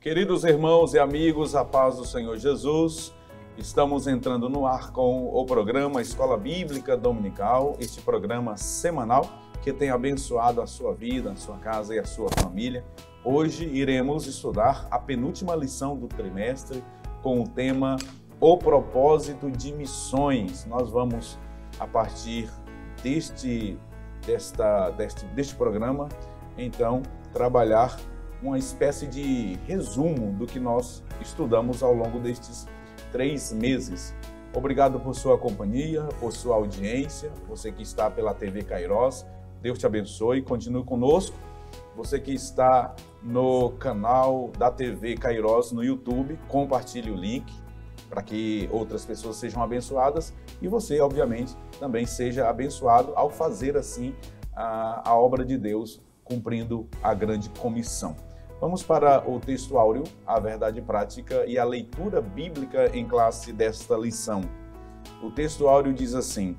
Queridos irmãos e amigos, a paz do Senhor Jesus, estamos entrando no ar com o programa Escola Bíblica Dominical, este programa semanal que tem abençoado a sua vida, a sua casa e a sua família. Hoje iremos estudar a penúltima lição do trimestre com o tema O Propósito de Missões. Nós vamos, a partir deste programa, então, trabalhar uma espécie de resumo do que nós estudamos ao longo destes 3 meses. Obrigado por sua companhia, por sua audiência, você que está pela TV Kairos, Deus te abençoe, continue conosco. Você que está no canal da TV Kairos no YouTube, compartilhe o link para que outras pessoas sejam abençoadas e você, obviamente, também seja abençoado ao fazer assim a obra de Deus, cumprindo a grande comissão. Vamos para o texto áureo, a verdade prática e a leitura bíblica em classe desta lição. O texto áureo diz assim: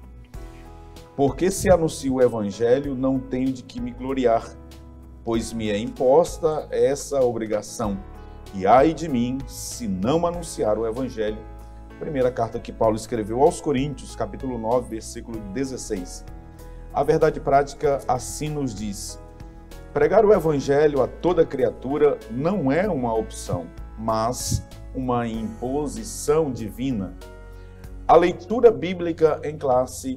porque se anuncio o evangelho, não tenho de que me gloriar, pois me é imposta essa obrigação. E ai de mim, se não anunciar o evangelho. Primeira carta que Paulo escreveu aos Coríntios, capítulo 9, versículo 16. A verdade prática assim nos diz: pregar o evangelho a toda criatura não é uma opção, mas uma imposição divina. A leitura bíblica em classe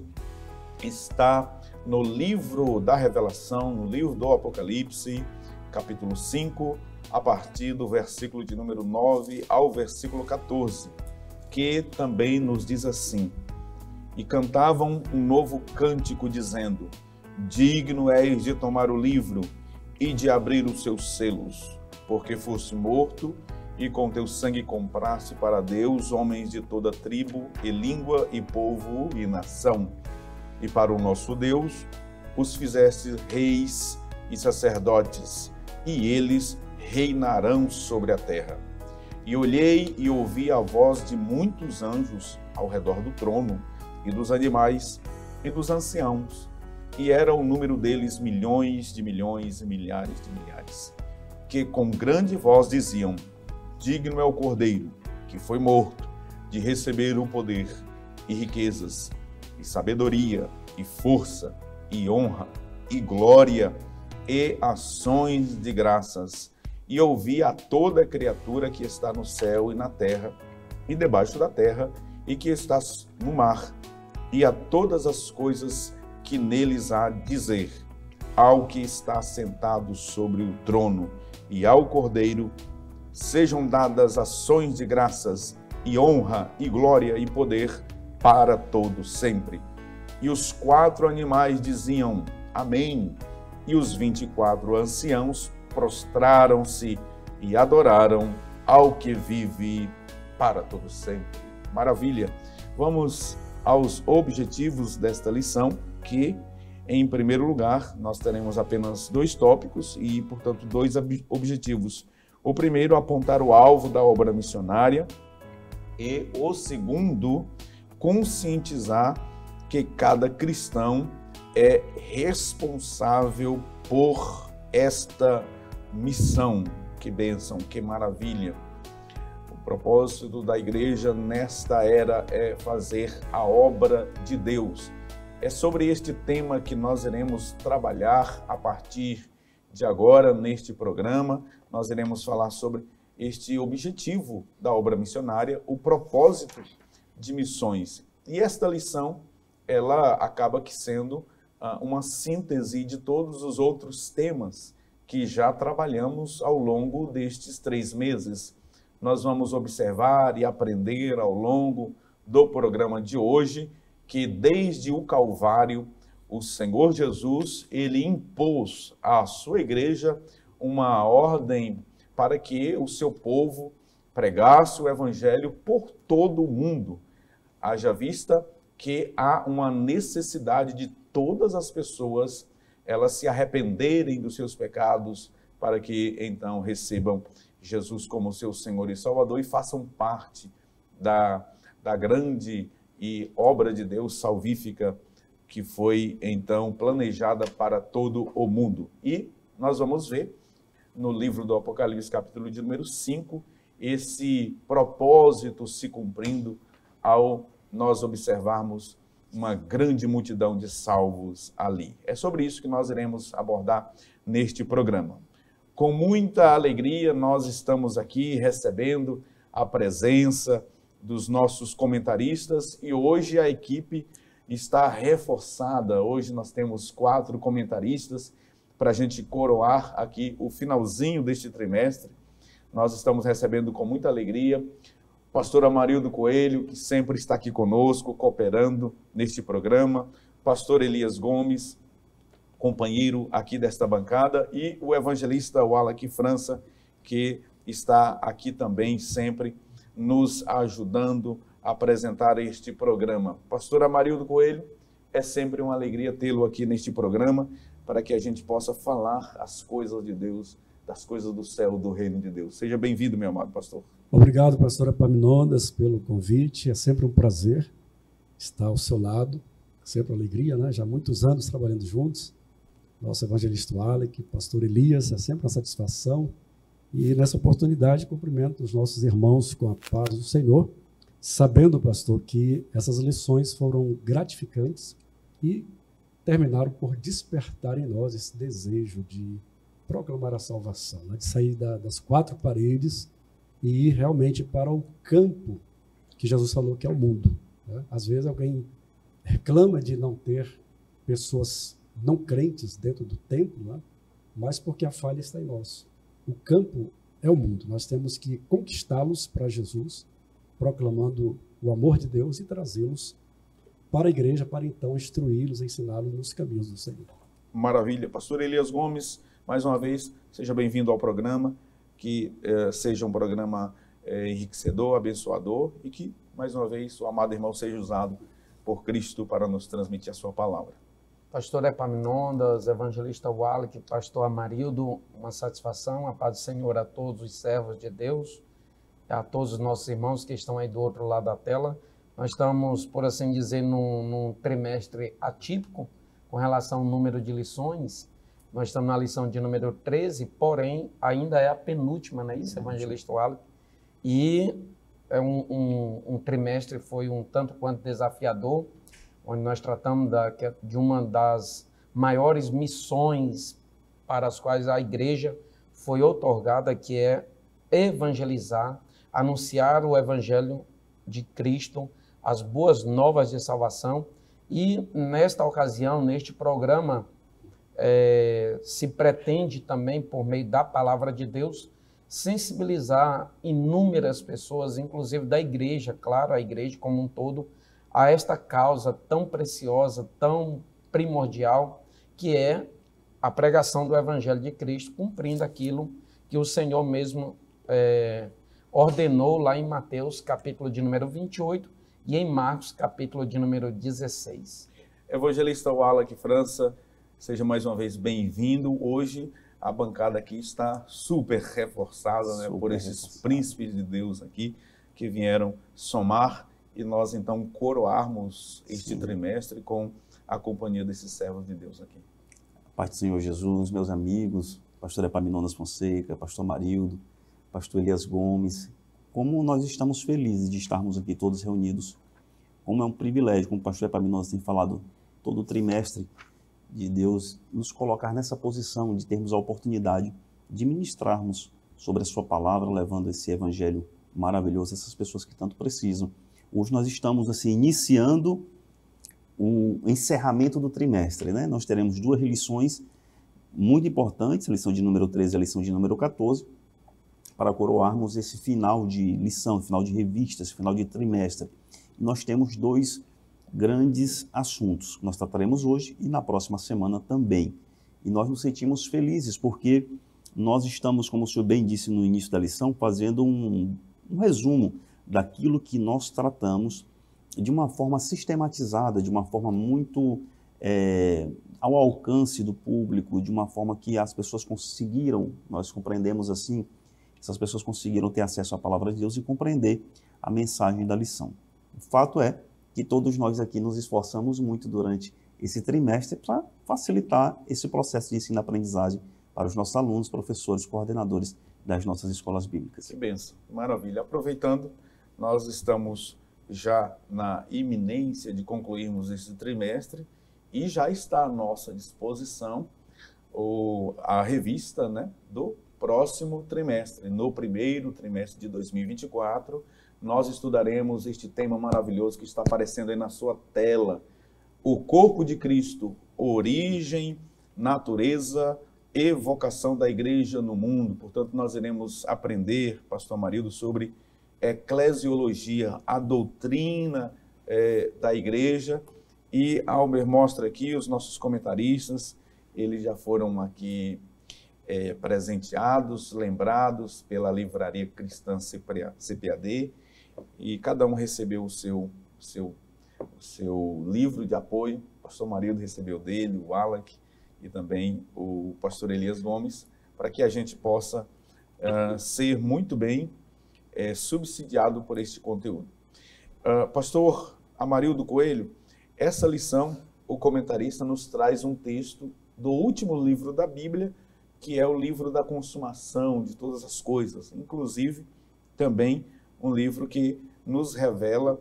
está no livro da Revelação, no livro do Apocalipse, capítulo 5, a partir do versículo de número 9 ao versículo 14, que também nos diz assim: e cantavam um novo cântico dizendo: digno és de tomar o livro e de abrir os seus selos, porque foste morto e com teu sangue compraste para Deus homens de toda tribo e língua e povo e nação. E para o nosso Deus os fizeste reis e sacerdotes, e eles reinarão sobre a terra. E olhei e ouvi a voz de muitos anjos ao redor do trono, e dos animais, e dos anciãos, e era o número deles milhões de milhões e milhares de milhares, que com grande voz diziam: digno é o Cordeiro, que foi morto, de receber o poder, e riquezas, e sabedoria, e força, e honra, e glória, e ações de graças. E ouvi a toda criatura que está no céu e na terra, e debaixo da terra, e que está no mar, e a todas as coisas que neles há dizer, ao que está sentado sobre o trono e ao Cordeiro, sejam dadas ações de graças e honra e glória e poder para todo sempre. E os 4 animais diziam: amém. E os 24 anciãos prostraram-se e adoraram ao que vive para todo sempre. Maravilha! Vamos aos objetivos desta lição, que, em primeiro lugar, nós teremos apenas 2 tópicos e, portanto, 2 objetivos. O primeiro, apontar o alvo da obra missionária, e o segundo, conscientizar que cada cristão é responsável por esta missão. Que bênção, que maravilha! O propósito da igreja nesta era é fazer a obra de Deus. É sobre este tema que nós iremos trabalhar a partir de agora neste programa. Nós iremos falar sobre este objetivo da obra missionária, o propósito de missões. E esta lição, ela acaba que sendo uma síntese de todos os outros temas que já trabalhamos ao longo destes 3 meses. Nós vamos observar e aprender ao longo do programa de hoje que desde o Calvário, o Senhor Jesus, ele impôs à sua igreja uma ordem para que o seu povo pregasse o evangelho por todo o mundo. Haja vista que há uma necessidade de todas as pessoas elas se arrependerem dos seus pecados para que então recebam Jesus como seu Senhor e Salvador e façam parte da grande e obra de Deus salvífica que foi então planejada para todo o mundo. E nós vamos ver no livro do Apocalipse, capítulo de número 5, esse propósito se cumprindo ao nós observarmos uma grande multidão de salvos ali. É sobre isso que nós iremos abordar neste programa. Com muita alegria, nós estamos aqui recebendo a presença dos nossos comentaristas e hoje a equipe está reforçada. Hoje nós temos 4 comentaristas para a gente coroar aqui o finalzinho deste trimestre. Nós estamos recebendo com muita alegria o pastor Amarildo Coelho, que sempre está aqui conosco, cooperando neste programa, pastor Elias Gomes, companheiro aqui desta bancada, e o evangelista Wallace França, que está aqui também sempre nos ajudando a apresentar este programa. Pastor Amarildo Coelho, é sempre uma alegria tê-lo aqui neste programa, para que a gente possa falar as coisas de Deus, das coisas do céu, do reino de Deus. Seja bem-vindo, meu amado pastor. Obrigado, pastor Epaminondas, pelo convite. É sempre um prazer estar ao seu lado, sempre alegria, né? Já há muitos anos trabalhando juntos. Nosso evangelista Wallace, pastor Elias, é sempre uma satisfação. E nessa oportunidade, cumprimento os nossos irmãos com a paz do Senhor, sabendo, pastor, que essas lições foram gratificantes e terminaram por despertar em nós esse desejo de proclamar a salvação, né? De sair das 4 paredes e ir realmente para o campo que Jesus falou que é o mundo, né? Às vezes alguém reclama de não ter pessoas não crentes dentro do templo, né? Mas porque a falha está em nós. O campo é o mundo. Nós temos que conquistá-los para Jesus, proclamando o amor de Deus e trazê-los para a igreja, para então instruí-los, ensiná-los nos caminhos do Senhor. Maravilha. Pastor Elias Gomes, mais uma vez, seja bem-vindo ao programa, que seja um programa enriquecedor, abençoador e que, mais uma vez, o amado irmão seja usado por Cristo para nos transmitir a sua palavra. Pastor Epaminondas, evangelista Wallace, pastor Amarildo, uma satisfação, a paz do Senhor a todos os servos de Deus, a todos os nossos irmãos que estão aí do outro lado da tela. Nós estamos, por assim dizer, num trimestre atípico com relação ao número de lições. Nós estamos na lição de número 13, porém, ainda é a penúltima, né? Isso, evangelista Wallace. E é um trimestre foi um tanto quanto desafiador, onde nós tratamos de uma das maiores missões para as quais a igreja foi outorgada, que é evangelizar, anunciar o evangelho de Cristo, as boas novas de salvação. E nesta ocasião, neste programa, se pretende também, por meio da palavra de Deus, sensibilizar inúmeras pessoas, inclusive da igreja, claro, a igreja como um todo, a esta causa tão preciosa, tão primordial, que é a pregação do Evangelho de Cristo, cumprindo aquilo que o Senhor mesmo ordenou lá em Mateus, capítulo de número 28, e em Marcos, capítulo de número 16. Evangelista Wallace França, seja mais uma vez bem-vindo. Hoje a bancada aqui está super reforçada, né, por esses príncipes de Deus aqui que vieram somar e nós então coroarmos este trimestre com a companhia desses servos de Deus aqui. A paz do Senhor Jesus, meus amigos, pastor Epaminondas Fonseca, pastor Amarildo, pastor Elias Gomes, como nós estamos felizes de estarmos aqui todos reunidos, como é um privilégio, como o pastor Epaminondas tem falado todo o trimestre, de Deus nos colocar nessa posição, de termos a oportunidade de ministrarmos sobre a sua palavra, levando esse evangelho maravilhoso a essas pessoas que tanto precisam. Hoje nós estamos assim iniciando o encerramento do trimestre, né? Nós teremos 2 lições muito importantes, a lição de número 13 e a lição de número 14, para coroarmos esse final de lição, final de revista, esse final de trimestre. E nós temos 2 grandes assuntos que nós trataremos hoje e na próxima semana também. E nós nos sentimos felizes porque nós estamos, como o senhor bem disse no início da lição, fazendo um resumo daquilo que nós tratamos de uma forma sistematizada, de uma forma muito ao alcance do público, de uma forma que as pessoas conseguiram, nós compreendemos assim, essas pessoas conseguiram ter acesso à palavra de Deus e compreender a mensagem da lição. O fato é que todos nós aqui nos esforçamos muito durante esse trimestre para facilitar esse processo de ensino-aprendizagem para os nossos alunos, professores, coordenadores das nossas escolas bíblicas. Que bênção, maravilha. Aproveitando, nós estamos já na iminência de concluirmos esse trimestre e já está à nossa disposição a revista, né, do próximo trimestre. No primeiro trimestre de 2024, nós estudaremos este tema maravilhoso que está aparecendo aí na sua tela: o corpo de Cristo, origem, natureza e vocação da igreja no mundo. Portanto, nós iremos aprender, pastor Amarildo, sobre eclesiologia, a doutrina da igreja. E Almer mostra aqui os nossos comentaristas, eles já foram aqui presenteados, lembrados pela Livraria Cristã CPAD, e cada um recebeu o seu livro de apoio. O pastor Marildo recebeu dele, o Wallach e também o pastor Elias Gomes, para que a gente possa ser muito bem subsidiado por este conteúdo. Pastor Amarildo Coelho, essa lição, o comentarista nos traz um texto do último livro da Bíblia, que é o livro da consumação de todas as coisas, inclusive também um livro que nos revela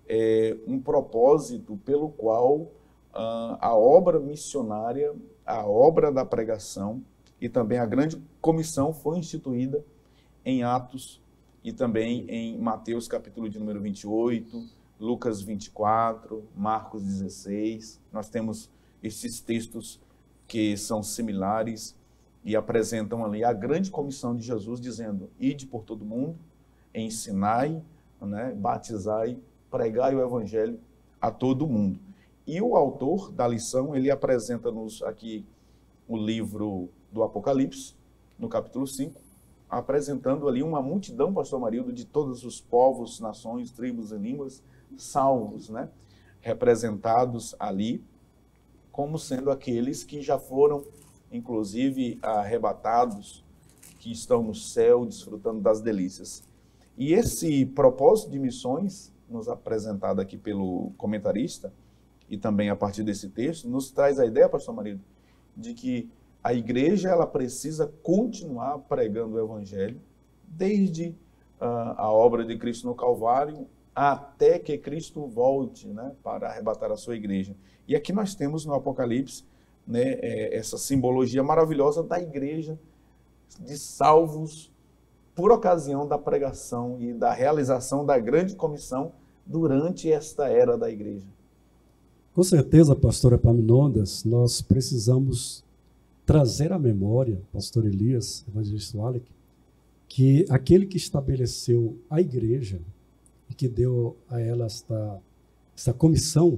um propósito pelo qual a obra missionária, a obra da pregação e também a grande comissão foi instituída em Atos e também em Mateus capítulo de número 28, Lucas 24, Marcos 16. Nós temos esses textos que são similares e apresentam ali a grande comissão de Jesus, dizendo: ide por todo mundo, ensinai, né, batizai, pregai o evangelho a todo mundo. E o autor da lição, ele apresenta-nos aqui o livro do Apocalipse, no capítulo 5, apresentando ali uma multidão, pastor Marildo, de todos os povos, nações, tribos e línguas, salvos, né, representados ali como sendo aqueles que já foram, inclusive, arrebatados, que estão no céu, desfrutando das delícias. E esse propósito de missões, nos apresentado aqui pelo comentarista, e também a partir desse texto, nos traz a ideia, pastor Marildo, de que a igreja ela precisa continuar pregando o evangelho, desde a obra de Cristo no Calvário, até que Cristo volte, né, para arrebatar a sua igreja. E aqui nós temos no Apocalipse, né, essa simbologia maravilhosa da igreja, de salvos por ocasião da pregação e da realização da grande comissão durante esta era da igreja. Com certeza, pastor Epaminondas, nós precisamos trazer à memória, pastor Elias, evangelista Wallach, que aquele que estabeleceu a igreja e que deu a ela esta comissão,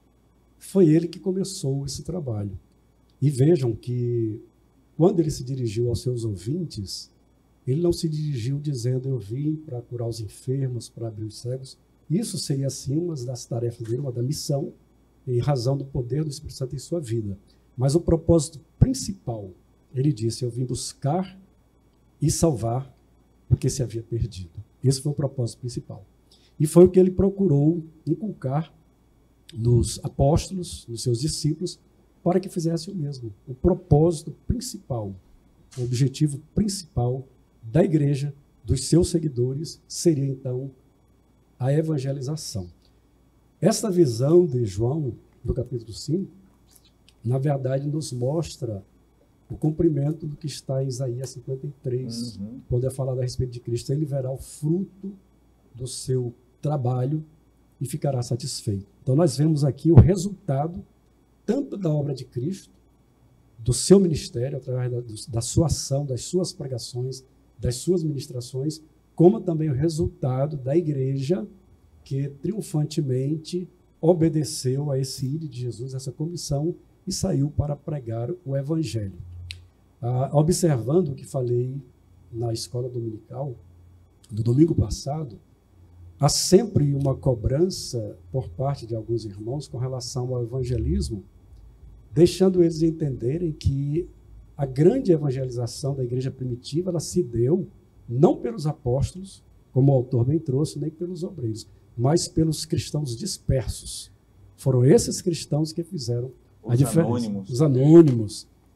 foi ele que começou esse trabalho. E vejam que, quando ele se dirigiu aos seus ouvintes, ele não se dirigiu dizendo: eu vim para curar os enfermos, para abrir os cegos. Isso seria, assim, uma das tarefas dele, uma da missão, em razão do poder do Espírito Santo em sua vida. Mas o propósito principal, ele disse: eu vim buscar e salvar o que se havia perdido. Esse foi o propósito principal. E foi o que ele procurou inculcar nos apóstolos, nos seus discípulos, para que fizessem o mesmo. O propósito principal, o objetivo principal da igreja, dos seus seguidores, seria então a evangelização. Essa visão de João, do capítulo 5, na verdade nos mostra o cumprimento do que está em Isaías 53, quando é falado a respeito de Cristo. Ele verá o fruto do seu trabalho e ficará satisfeito. Então nós vemos aqui o resultado tanto da obra de Cristo, do seu ministério, através da sua ação, das suas pregações, das suas ministrações, como também o resultado da igreja que triunfantemente obedeceu a esse ídolo de Jesus, essa comissão, e saiu para pregar o evangelho. Observando o que falei na escola dominical, no domingo passado, há sempre uma cobrança por parte de alguns irmãos com relação ao evangelismo, deixando eles entenderem que a grande evangelização da igreja primitiva, ela se deu não pelos apóstolos, como o autor bem trouxe, nem pelos obreiros, mas pelos cristãos dispersos. Foram esses cristãos que fizeram a diferença. Os anônimos.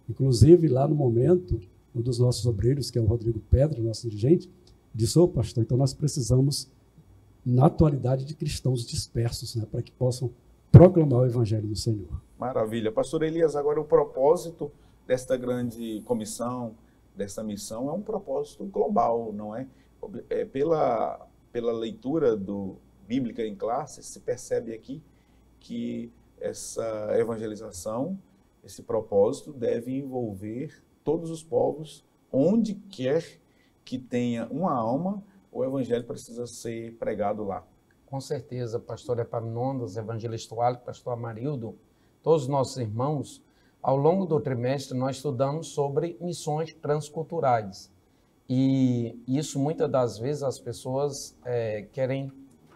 Inclusive, lá no momento, um dos nossos obreiros, que é o Rodrigo Pedro, nosso dirigente, disse: ô pastor, então nós precisamos, na atualidade, de cristãos dispersos, né, para que possam proclamar o evangelho do Senhor. Maravilha. Pastor Elias, agora o propósito desta grande comissão, desta missão, é um propósito global, não é? Pela leitura bíblica em classe, se percebe aqui que essa evangelização, esse propósito deve envolver todos os povos, onde quer que tenha uma alma, o evangelho precisa ser pregado lá. Com certeza, pastor Epaminondas, evangelista Wallace, pastor Amarildo, todos os nossos irmãos, ao longo do trimestre nós estudamos sobre missões transculturais. E isso muitas das vezes as pessoas querem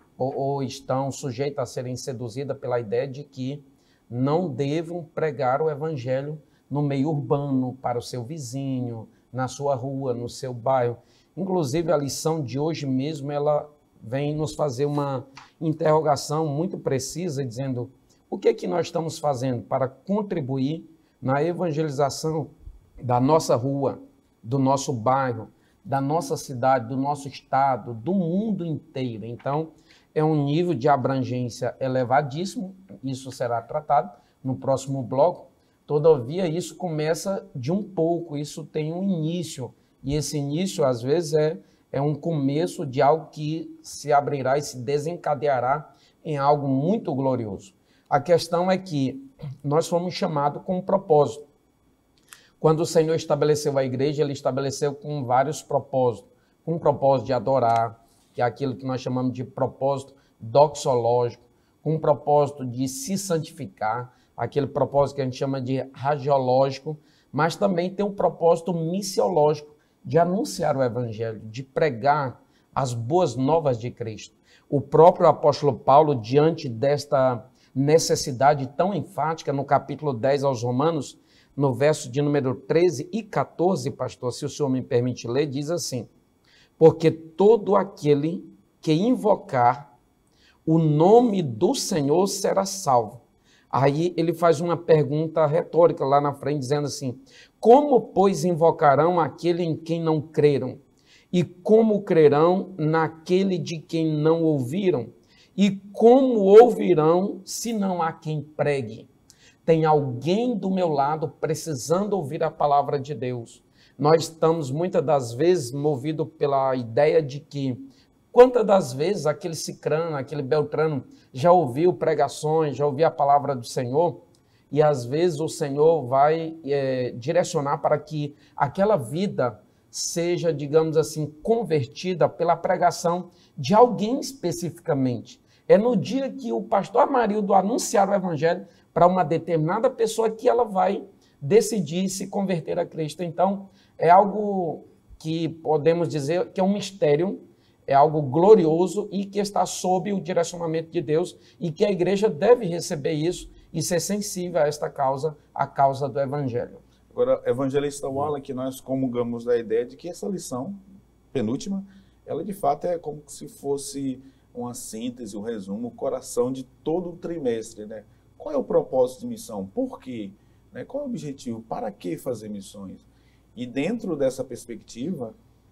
ou estão sujeitas a serem seduzidas pela ideia de que não devam pregar o evangelho no meio urbano, para o seu vizinho, na sua rua, no seu bairro. Inclusive, a lição de hoje mesmo, ela vem nos fazer uma interrogação muito precisa, dizendo o que é que nós estamos fazendo para contribuir na evangelização da nossa rua, do nosso bairro, da nossa cidade, do nosso estado, do mundo inteiro. Então, é um nível de abrangência elevadíssimo, isso será tratado no próximo bloco. Todavia, isso começa de um pouco, isso tem um início, e esse início, às vezes, é um começo de algo que se abrirá e se desencadeará em algo muito glorioso. A questão é que nós fomos chamados com um propósito. Quando o Senhor estabeleceu a igreja, ele estabeleceu com vários propósitos. Com um propósito de adorar, que é aquilo que nós chamamos de propósito doxológico, com um propósito de se santificar, aquele propósito que a gente chama de radiológico, mas também tem um propósito missiológico, de anunciar o evangelho, de pregar as boas novas de Cristo. O próprio apóstolo Paulo, diante desta necessidade tão enfática, no capítulo 10 aos Romanos, no verso de número 13 e 14, pastor, se o senhor me permite ler, diz assim: porque todo aquele que invocar o nome do Senhor será salvo. Aí ele faz uma pergunta retórica lá na frente, dizendo assim: como, pois, invocarão aquele em quem não creram? E como crerão naquele de quem não ouviram? E como ouvirão se não há quem pregue? Tem alguém do meu lado precisando ouvir a palavra de Deus. Nós estamos muitas das vezes movidos pela ideia de que quantas das vezes aquele cicrano, aquele beltrano já ouviu pregações, já ouviu a palavra do Senhor, e às vezes o Senhor vai direcionar para que aquela vida seja, digamos assim, convertida pela pregação de alguém especificamente. É no dia que o pastor Amarildo anunciar o evangelho para uma determinada pessoa que ela vai decidir se converter a Cristo. Então, é algo que podemos dizer que é um mistério, é algo glorioso e que está sob o direcionamento de Deus e que a igreja deve receber isso e ser sensível a esta causa, a causa do evangelho. Agora, evangelista Wallace, que nós comungamos da ideia de que essa lição, penúltima, ela de fato é como se fosse uma síntese, um resumo, o coração de todo o trimestre, né? Qual é o propósito de missão? Por quê? Né? Qual é o objetivo? Para que fazer missões? E dentro dessa perspectiva,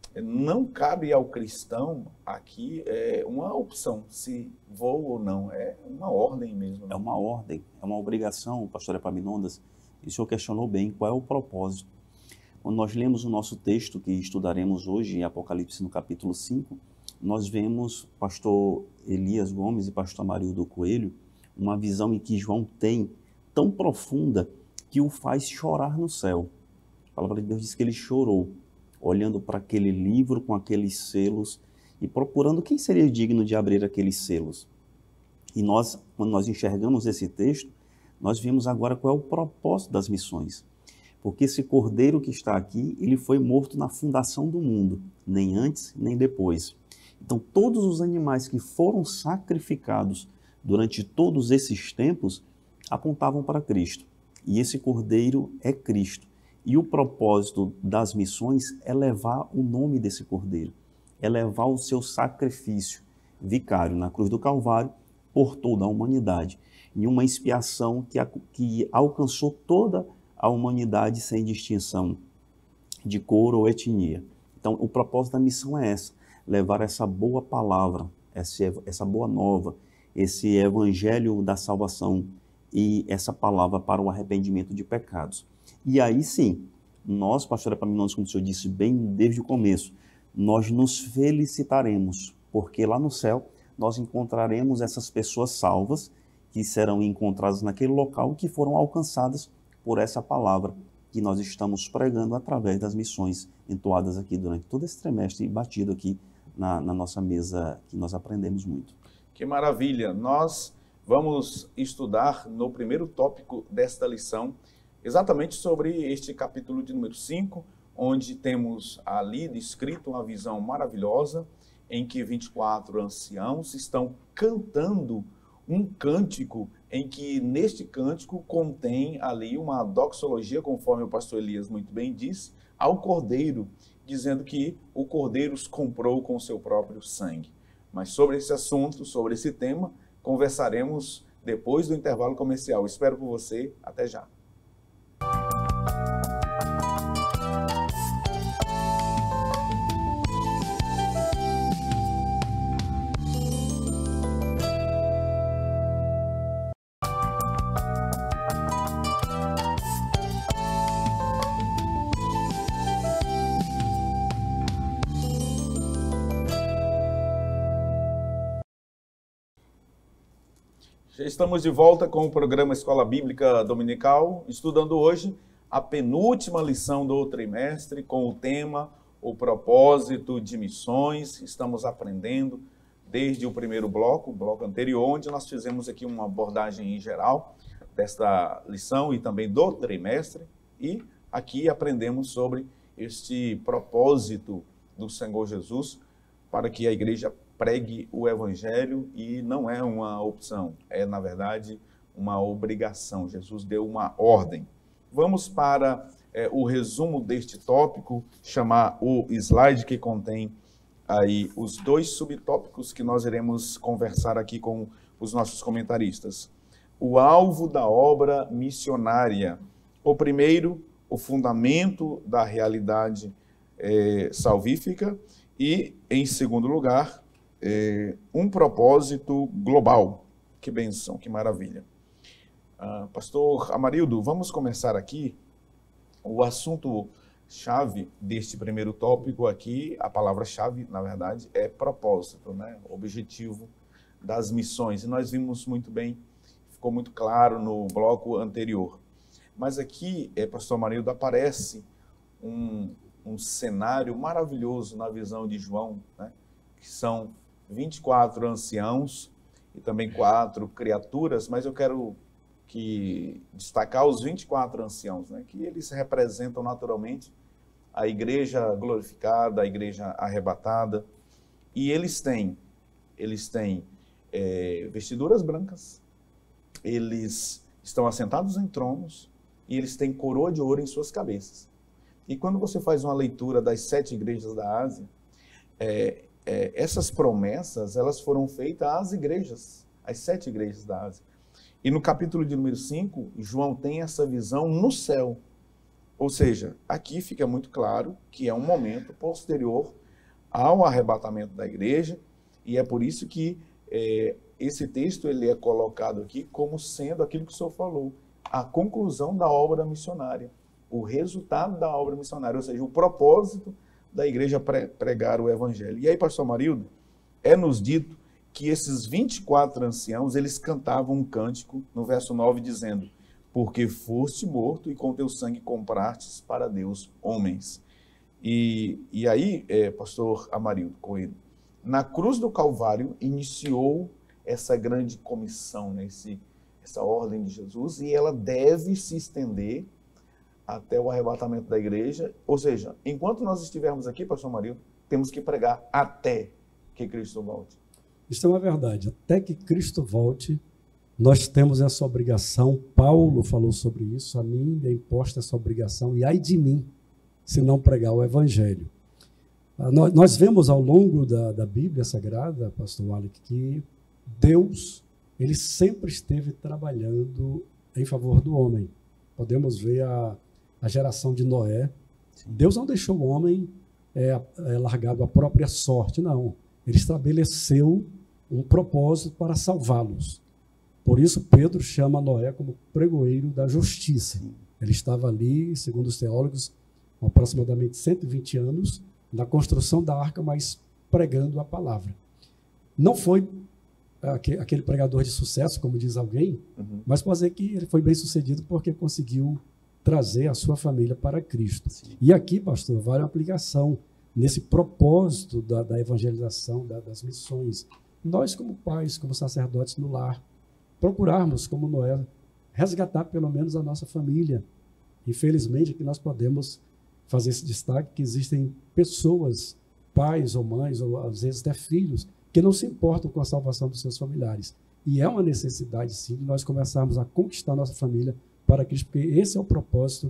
não cabe ao cristão aqui uma opção, se vou ou não, é uma ordem mesmo. É uma ordem, é uma obrigação, pastor Epaminondas, e o senhor questionou bem qual é o propósito. Quando nós lemos o nosso texto que estudaremos hoje, em Apocalipse no capítulo 5, nós vemos pastor Elias Gomes e pastor Amarildo Coelho, uma visão em que João tem tão profunda que o faz chorar no céu. A palavra de Deus diz que ele chorou, olhando para aquele livro com aqueles selos e procurando quem seria digno de abrir aqueles selos. E nós, quando nós enxergamos esse texto, nós vimos agora qual é o propósito das missões. Porque esse cordeiro que está aqui, ele foi morto na fundação do mundo, nem antes nem depois. Então, todos os animais que foram sacrificados durante todos esses tempos apontavam para Cristo. E esse cordeiro é Cristo. E o propósito das missões é levar o nome desse cordeiro, é levar o seu sacrifício vicário na cruz do Calvário por toda a humanidade, em uma expiação que alcançou toda a humanidade sem distinção de cor ou etnia. Então, o propósito da missão é essa, levar essa boa palavra, essa boa nova, esse evangelho da salvação e essa palavra para o arrependimento de pecados. E aí sim, nós, pastor Epaminondas, como o senhor disse bem desde o começo, nós nos felicitaremos, porque lá no céu nós encontraremos essas pessoas salvas que serão encontradas naquele local e que foram alcançadas por essa palavra que nós estamos pregando através das missões entoadas aqui durante todo esse trimestre e batido aqui na nossa mesa, que nós aprendemos muito. Que maravilha! Nós vamos estudar no primeiro tópico desta lição, exatamente sobre este capítulo de número 5, onde temos ali descrito uma visão maravilhosa, em que 24 anciãos estão cantando um cântico, em que neste cântico contém ali uma doxologia, conforme o pastor Elias muito bem disse, ao Cordeiro, dizendo que o Cordeiro os comprou com o seu próprio sangue. Mas sobre esse assunto, sobre esse tema, conversaremos depois do intervalo comercial. Espero por você. Até já. Já estamos de volta com o programa Escola Bíblica Dominical, estudando hoje a penúltima lição do trimestre com o tema O Propósito de Missões. Estamos aprendendo desde o primeiro bloco, o bloco anterior, onde nós fizemos aqui uma abordagem em geral desta lição e também do trimestre. E aqui aprendemos sobre este propósito do Senhor Jesus para que a igreja pregue o evangelho, e não é uma opção, é na verdade uma obrigação. Jesus deu uma ordem. Vamos para o resumo deste tópico, chamar o slide que contém aí os dois subtópicos que nós iremos conversar aqui com os nossos comentaristas. O alvo da obra missionária. O primeiro, o fundamento da realidade salvífica, e em segundo lugar, um propósito global. Que bênção, que maravilha. Pastor Amarildo, vamos começar aqui. O assunto-chave deste primeiro tópico aqui, a palavra-chave, na verdade, é propósito, né? Objetivo das missões. E nós vimos muito bem, ficou muito claro no bloco anterior. Mas aqui, pastor Amarildo, aparece um cenário maravilhoso na visão de João, né? Que são 24 anciãos e também 4 criaturas, mas eu quero destacar os 24 anciãos, né, que eles representam naturalmente a igreja glorificada, a igreja arrebatada, e eles têm vestiduras brancas, eles estão assentados em tronos e eles têm coroa de ouro em suas cabeças. E quando você faz uma leitura das 7 igrejas da Ásia, essas promessas, elas foram feitas às igrejas, às 7 igrejas da Ásia. E no capítulo de número 5, João tem essa visão no céu. Ou seja, aqui fica muito claro que é um momento posterior ao arrebatamento da igreja, e é por isso que esse texto ele é colocado aqui como sendo aquilo que o senhor falou, a conclusão da obra missionária, o resultado da obra missionária, ou seja, o propósito da igreja pregar o evangelho. E aí, pastor Amarildo, nos dito que esses 24 anciãos, eles cantavam um cântico no verso 9, dizendo: porque foste morto e com teu sangue comprastes para Deus homens. E aí, pastor Amarildo Coelho, na cruz do Calvário iniciou essa grande comissão, né? Essa ordem de Jesus, e ela deve se estender até o arrebatamento da igreja. Ou seja, enquanto nós estivermos aqui, pastor Amarildo, temos que pregar até que Cristo volte. Isso é uma verdade. Até que Cristo volte, nós temos essa obrigação. Paulo falou sobre isso. A mim é imposta essa obrigação, e ai de mim, se não pregar o evangelho. Nós vemos ao longo da Bíblia Sagrada, pastor Alec, que Deus, ele sempre esteve trabalhando em favor do homem. podemos ver a geração de Noé. Deus não deixou o homem largado à própria sorte, não. Ele estabeleceu um propósito para salvá-los. Por isso, Pedro chama Noé como pregoeiro da justiça. Ele estava ali, segundo os teólogos, com aproximadamente 120 anos, na construção da arca, mas pregando a palavra. Não foi aquele pregador de sucesso, como diz alguém, mas pode dizer que ele foi bem sucedido porque conseguiu trazer a sua família para Cristo. Sim. E aqui, pastor, vale uma aplicação nesse propósito da evangelização, das missões. Nós, como pais, como sacerdotes no lar, procurarmos, como Noé, resgatar pelo menos a nossa família. Infelizmente, aqui nós podemos fazer esse destaque que existem pessoas, pais ou mães, ou às vezes até filhos, que não se importam com a salvação dos seus familiares. E é uma necessidade, sim, de nós começarmos a conquistar a nossa família para Cristo, porque esse é o propósito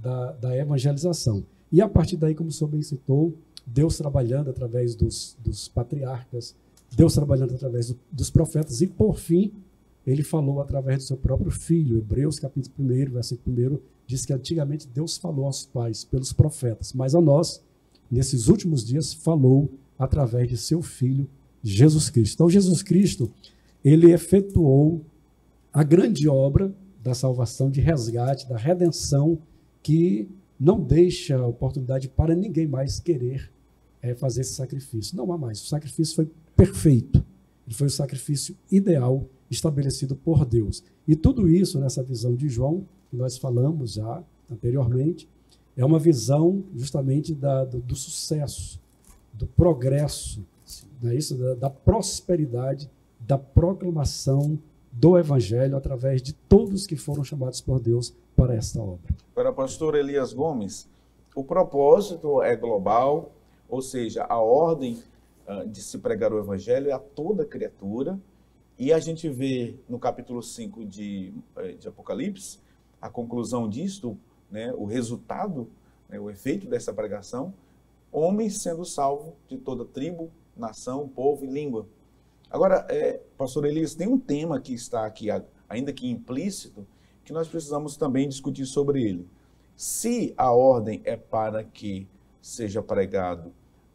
da evangelização. E a partir daí, como o senhor bem citou, Deus trabalhando através dos patriarcas, Deus trabalhando através dos profetas, e por fim, ele falou através do seu próprio filho. Hebreus capítulo 1, versículo 1, diz que antigamente Deus falou aos pais pelos profetas, mas a nós, nesses últimos dias, falou através de seu filho, Jesus Cristo. Então, Jesus Cristo, ele efetuou a grande obra da salvação, de resgate, da redenção, que não deixa oportunidade para ninguém mais querer fazer esse sacrifício. Não há mais. O sacrifício foi perfeito. Ele foi o sacrifício ideal estabelecido por Deus. E tudo isso, nessa visão de João, que nós falamos já anteriormente, é uma visão justamente do sucesso, do progresso, não é isso? Da prosperidade, da proclamação do Evangelho através de todos que foram chamados por Deus para esta obra. Para o pastor Elias Gomes, o propósito é global, ou seja, a ordem de se pregar o Evangelho é a toda criatura, e a gente vê no capítulo 5 de Apocalipse, a conclusão disto, né, o resultado, né, o efeito dessa pregação, homens sendo salvos de toda tribo, nação, povo e língua. Agora, pastor Elias, tem um tema que está aqui, ainda que implícito, que nós precisamos também discutir sobre ele. Se a ordem é para que seja pregado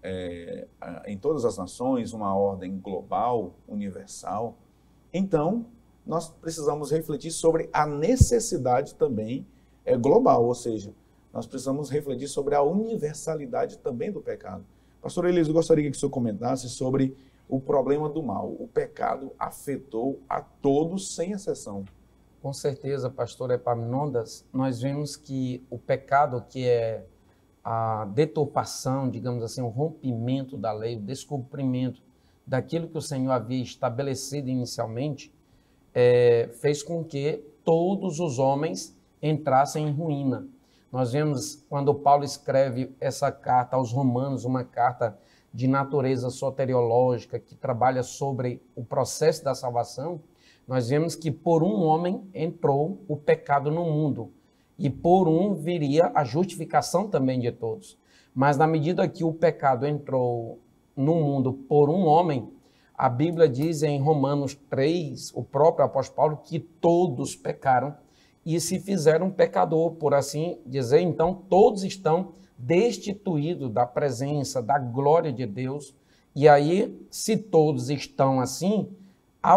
em todas as nações, uma ordem global, universal, então nós precisamos refletir sobre a necessidade também global, ou seja, nós precisamos refletir sobre a universalidade também do pecado. Pastor Elias, eu gostaria que o senhor comentasse sobre o problema do mal. O pecado afetou a todos, sem exceção. Com certeza, pastor Epaminondas, nós vemos que o pecado, que é a deturpação, digamos assim, o rompimento da lei, o descumprimento daquilo que o Senhor havia estabelecido inicialmente, fez com que todos os homens entrassem em ruína. Nós vemos, quando Paulo escreve essa carta aos Romanos, uma carta de natureza soteriológica, que trabalha sobre o processo da salvação, nós vemos que por um homem entrou o pecado no mundo, e por um viria a justificação também de todos. Mas na medida que o pecado entrou no mundo por um homem, a Bíblia diz em Romanos 3, o próprio apóstolo Paulo, que todos pecaram e se fizeram pecador, por assim dizer. Então todos estão destituídos da presença, da glória de Deus. E aí, se todos estão assim, há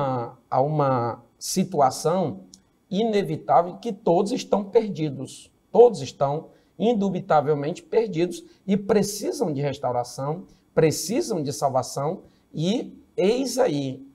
uma situação inevitável que todos estão perdidos. Todos estão indubitavelmente perdidos e precisam de restauração, precisam de salvação, e eis aí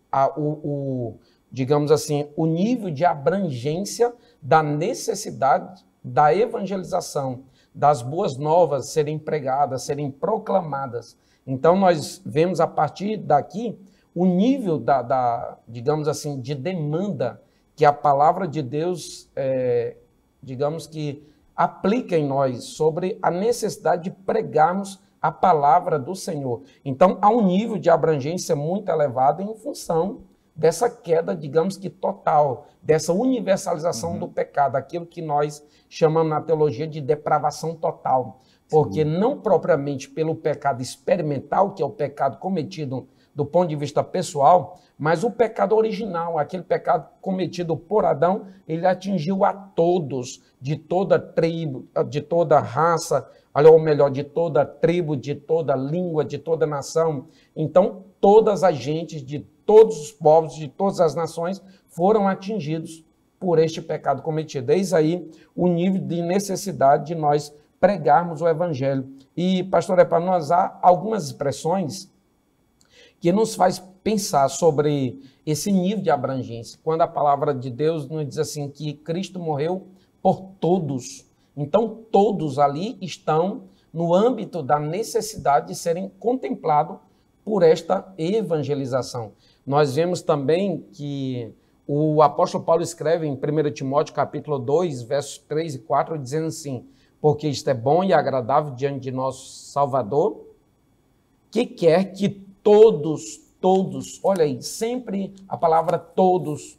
digamos assim, o nível de abrangência da necessidade da evangelização, das boas novas serem pregadas, serem proclamadas. Então nós vemos a partir daqui o nível digamos assim, de demanda que a palavra de Deus, digamos que aplica em nós sobre a necessidade de pregarmos a palavra do Senhor. Então há um nível de abrangência muito elevado em função dessa queda, digamos que total, dessa universalização do pecado, aquilo que nós chamamos na teologia de depravação total. porque não propriamente pelo pecado experimental, que é o pecado cometido do ponto de vista pessoal, mas o pecado original, aquele pecado cometido por Adão, ele atingiu a todos, de toda tribo, de toda raça, ou melhor, de toda tribo, de toda língua, de toda nação. Então, todas as gentes, de todos os povos, de todas as nações, foram atingidos por este pecado cometido. Eis aí o nível de necessidade de nós pregarmos o evangelho. E, pastor Epaminondas, há algumas expressões que nos faz pensar sobre esse nível de abrangência. Quando a palavra de Deus nos diz assim que Cristo morreu por todos. Então, todos ali estão no âmbito da necessidade de serem contemplados por esta evangelização. Nós vemos também que o apóstolo Paulo escreve em 1 Timóteo capítulo 2, versos 3 e 4, dizendo assim: porque isto é bom e agradável diante de nosso Salvador, que quer que todos, olha aí, sempre a palavra todos,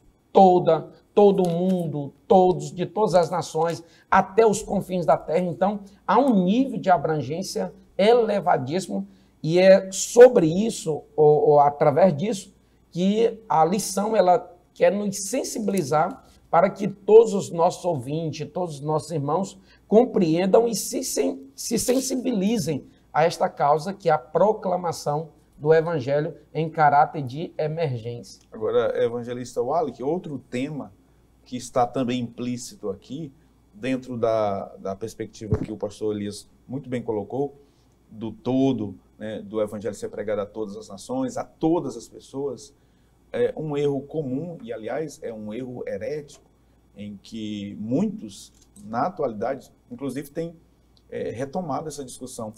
todo mundo, todos, de todas as nações, até os confins da terra. Então, há um nível de abrangência elevadíssimo, e é sobre isso, ou através disso, que a lição ela quer nos sensibilizar para que todos os nossos ouvintes, todos os nossos irmãos compreendam e se sensibilizem a esta causa, que é a proclamação do Evangelho em caráter de emergência. Agora, evangelista Wallach, outro tema que está também implícito aqui, dentro da perspectiva que o pastor Elias muito bem colocou, do todo, né, do Evangelho ser pregado a todas as nações, a todas as pessoas, é um erro comum, e aliás é um erro herético, em que muitos, na atualidade, inclusive têm retomado essa discussão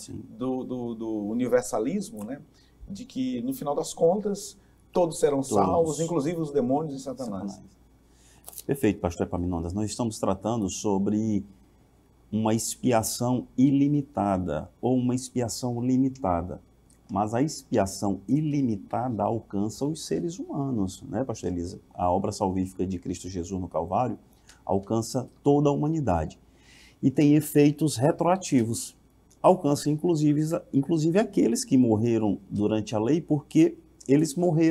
do universalismo, né, de que no final das contas todos serão salvos, inclusive os demônios e Satanás. Perfeito, pastor Epaminondas. Nós estamos tratando sobre uma expiação ilimitada ou uma expiação limitada. Mas a expiação ilimitada alcança os seres humanos, né, pastor Elisa? A obra salvífica de Cristo Jesus no Calvário alcança toda a humanidade e tem efeitos retroativos. Alcança inclusive aqueles que morreram durante a lei, porque eles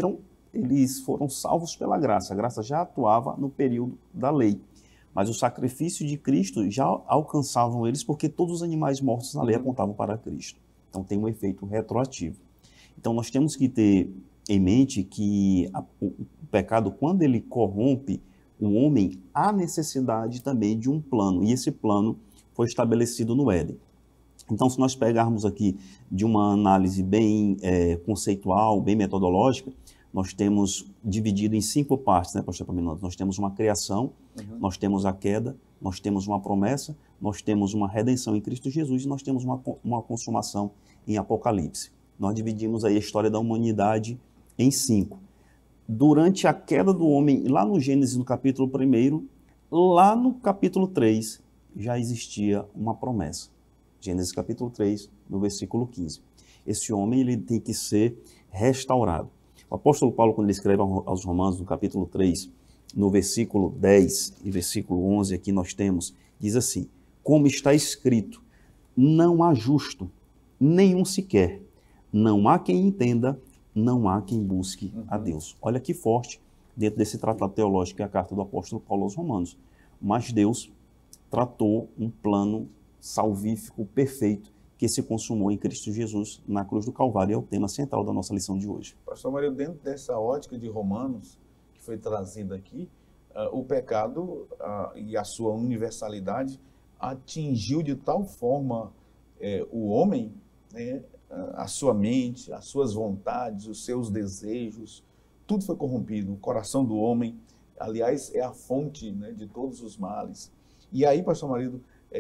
foram salvos pela graça. A graça já atuava no período da lei. Mas o sacrifício de Cristo já alcançavam eles, porque todos os animais mortos na lei apontavam para Cristo. Então tem um efeito retroativo. Então nós temos que ter em mente que o pecado, quando ele corrompe o homem, há necessidade também de um plano. E esse plano foi estabelecido no Éden. Então, se nós pegarmos aqui de uma análise bem conceitual, bem metodológica, nós temos dividido em 5 partes, né, pastor Epaminondas? Nós temos uma criação, nós temos a queda, nós temos uma promessa, nós temos uma redenção em Cristo Jesus e nós temos uma consumação em Apocalipse. Nós dividimos aí a história da humanidade em 5. Durante a queda do homem, lá no Gênesis, no capítulo 1, lá no capítulo 3, já existia uma promessa. Gênesis capítulo 3, no versículo 15. Esse homem ele tem que ser restaurado. O apóstolo Paulo, quando ele escreve aos Romanos, no capítulo 3, no versículo 10 e versículo 11, aqui nós temos, diz assim: como está escrito, não há justo, nenhum sequer, não há quem entenda, não há quem busque a Deus. Olha que forte dentro desse tratado teológico que é a carta do apóstolo Paulo aos Romanos. Mas Deus tratou um plano salvífico perfeito que se consumou em Cristo Jesus na cruz do Calvário. É o tema central da nossa lição de hoje. Pastor Maria, dentro dessa ótica de Romanos, que foi trazida aqui, o pecado e a sua universalidade atingiu de tal forma o homem, né, a sua mente, as suas vontades, os seus desejos, tudo foi corrompido. O coração do homem, aliás, é a fonte, né, de todos os males. E aí, pastor Marido,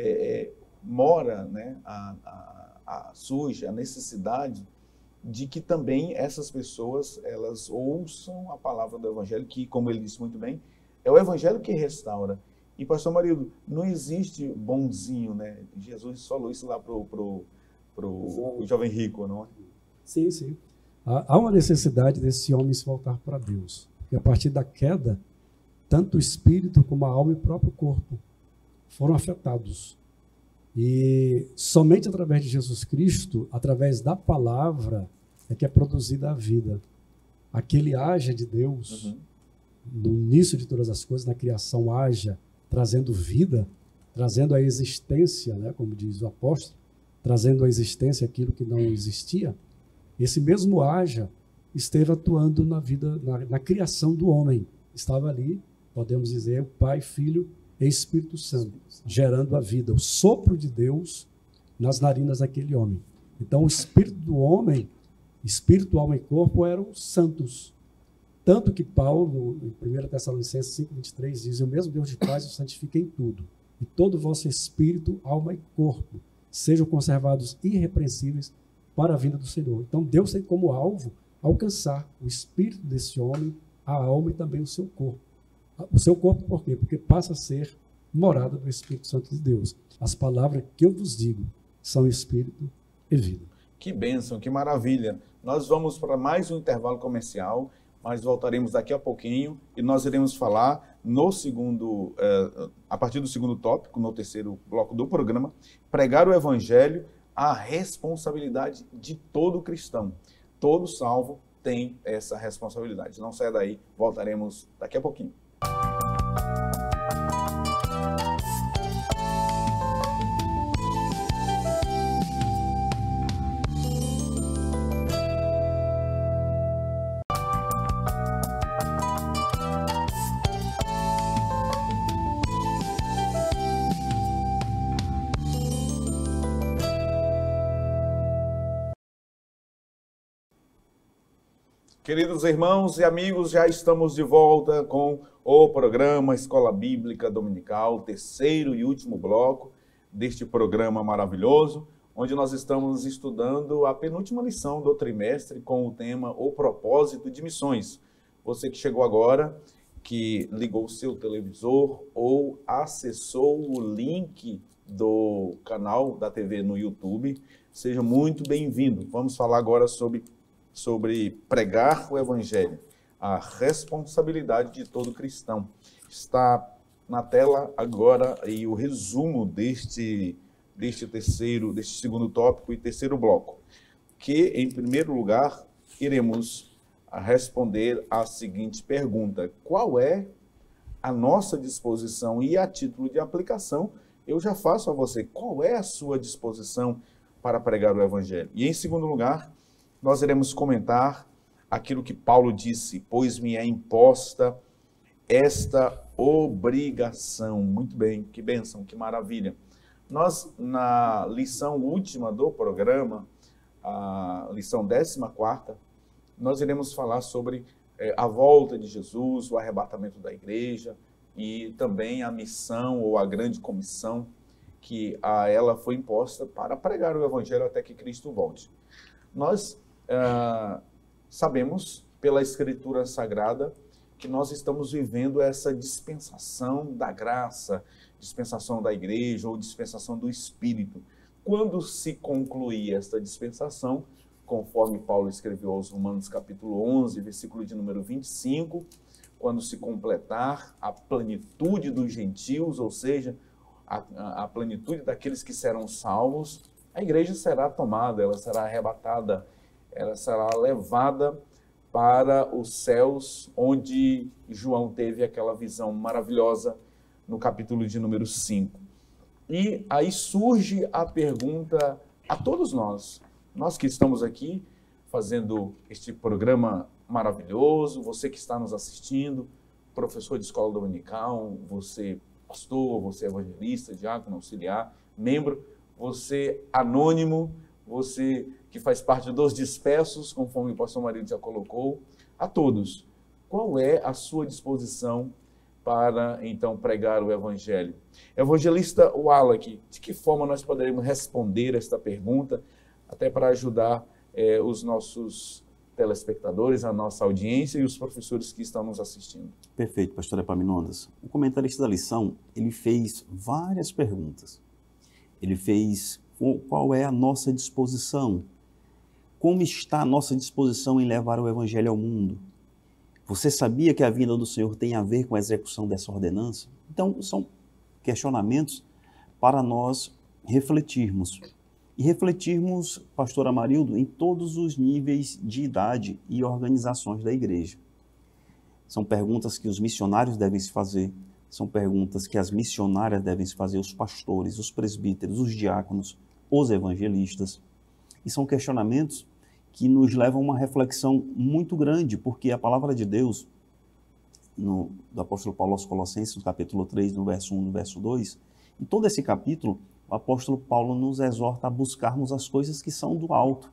mora, né, surge a necessidade de que também essas pessoas elas ouçam a palavra do Evangelho, que, como ele disse muito bem, é o Evangelho que restaura. E, pastor Marido, não existe bonzinho, né? Jesus falou isso lá pro jovem rico, não é? Sim, sim. Há uma necessidade desse homem se voltar para Deus. Porque a partir da queda, tanto o espírito como a alma e o próprio corpo foram afetados. E somente através de Jesus Cristo, através da palavra, é que é produzida a vida. Aquele haja de Deus, no início de todas as coisas, na criação haja, trazendo vida, trazendo a existência, né, como diz o apóstolo, trazendo à existência aquilo que não existia. Esse mesmo haja esteve atuando na vida, na criação do homem. Estava ali, podemos dizer, o Pai, Filho e Espírito Santo, gerando a vida, o sopro de Deus nas narinas daquele homem. Então, o espírito do homem, espírito, alma e corpo eram santos. Tanto que Paulo, em 1 Tessalonicenses 5:23, diz: o mesmo Deus de paz os santifica em tudo, e todo o vosso espírito, alma e corpo sejam conservados irrepreensíveis para a vinda do Senhor. Então, Deus tem como alvo alcançar o espírito desse homem, a alma e também o seu corpo. O seu corpo por quê? Porque passa a ser morada do Espírito Santo de Deus. As palavras que eu vos digo são espírito e vida. Que bênção, que maravilha. Nós vamos para mais um intervalo comercial, mas voltaremos daqui a pouquinho e nós iremos falar no segundo, a partir do segundo tópico, no terceiro bloco do programa, pregar o Evangelho, a responsabilidade de todo cristão. Todo salvo tem essa responsabilidade. Não saia daí, voltaremos daqui a pouquinho. Queridos irmãos e amigos, já estamos de volta com o programa Escola Bíblica Dominical, terceiro e último bloco deste programa maravilhoso, onde nós estamos estudando a penúltima lição do trimestre com o tema O Propósito de Missões. Você que chegou agora, que ligou o seu televisor ou acessou o link do canal da TV no YouTube, seja muito bem-vindo. Vamos falar agora sobre pregar o Evangelho, a responsabilidade de todo cristão. Está na tela agora aí o resumo deste segundo tópico e terceiro bloco, que, em primeiro lugar, iremos responder à seguinte pergunta: qual é a nossa disposição? E a título de aplicação, eu já faço a você, qual é a sua disposição para pregar o Evangelho? E, em segundo lugar, nós iremos comentar aquilo que Paulo disse: pois me é imposta esta obrigação. Muito bem, que bênção, que maravilha. Nós, na lição última do programa, a lição 14ª, nós iremos falar sobre a volta de Jesus, o arrebatamento da igreja e também a missão ou a grande comissão que a ela foi imposta para pregar o Evangelho até que Cristo volte. Nós sabemos pela Escritura Sagrada que nós estamos vivendo essa dispensação da graça, dispensação da igreja ou dispensação do Espírito. Quando se concluir esta dispensação, conforme Paulo escreveu aos Romanos capítulo 11, versículo de número 25, quando se completar a plenitude dos gentios, ou seja, a plenitude daqueles que serão salvos, a igreja será tomada, ela será arrebatada, ela será levada para os céus, onde João teve aquela visão maravilhosa no capítulo de número 5. E aí surge a pergunta a todos nós que estamos aqui fazendo este programa maravilhoso, você que está nos assistindo, professor de escola dominical, você pastor, você evangelista, diácono, auxiliar, membro, você anônimo, você que faz parte dos dispersos, conforme o pastor Marido já colocou, a todos. Qual é a sua disposição para, então, pregar o Evangelho? Evangelista Wallach, de que forma nós poderemos responder esta pergunta, até para ajudar os nossos telespectadores, a nossa audiência e os professores que estão nos assistindo? Perfeito, pastor Epaminondas. O comentarista da lição, ele fez várias perguntas. Ele fez qual é a nossa disposição, como está a nossa disposição em levar o Evangelho ao mundo. Você sabia que a vinda do Senhor tem a ver com a execução dessa ordenança? Então, são questionamentos para nós refletirmos. E refletirmos, pastor Amarildo, em todos os níveis de idade e organizações da igreja. São perguntas que os missionários devem se fazer, são perguntas que as missionárias devem se fazer, os pastores, os presbíteros, os diáconos, os evangelistas. E são questionamentos que nos levam a uma reflexão muito grande, porque a palavra de Deus, do apóstolo Paulo aos Colossenses, no capítulo 3, no verso 1, no verso 2, em todo esse capítulo, o apóstolo Paulo nos exorta a buscarmos as coisas que são do alto.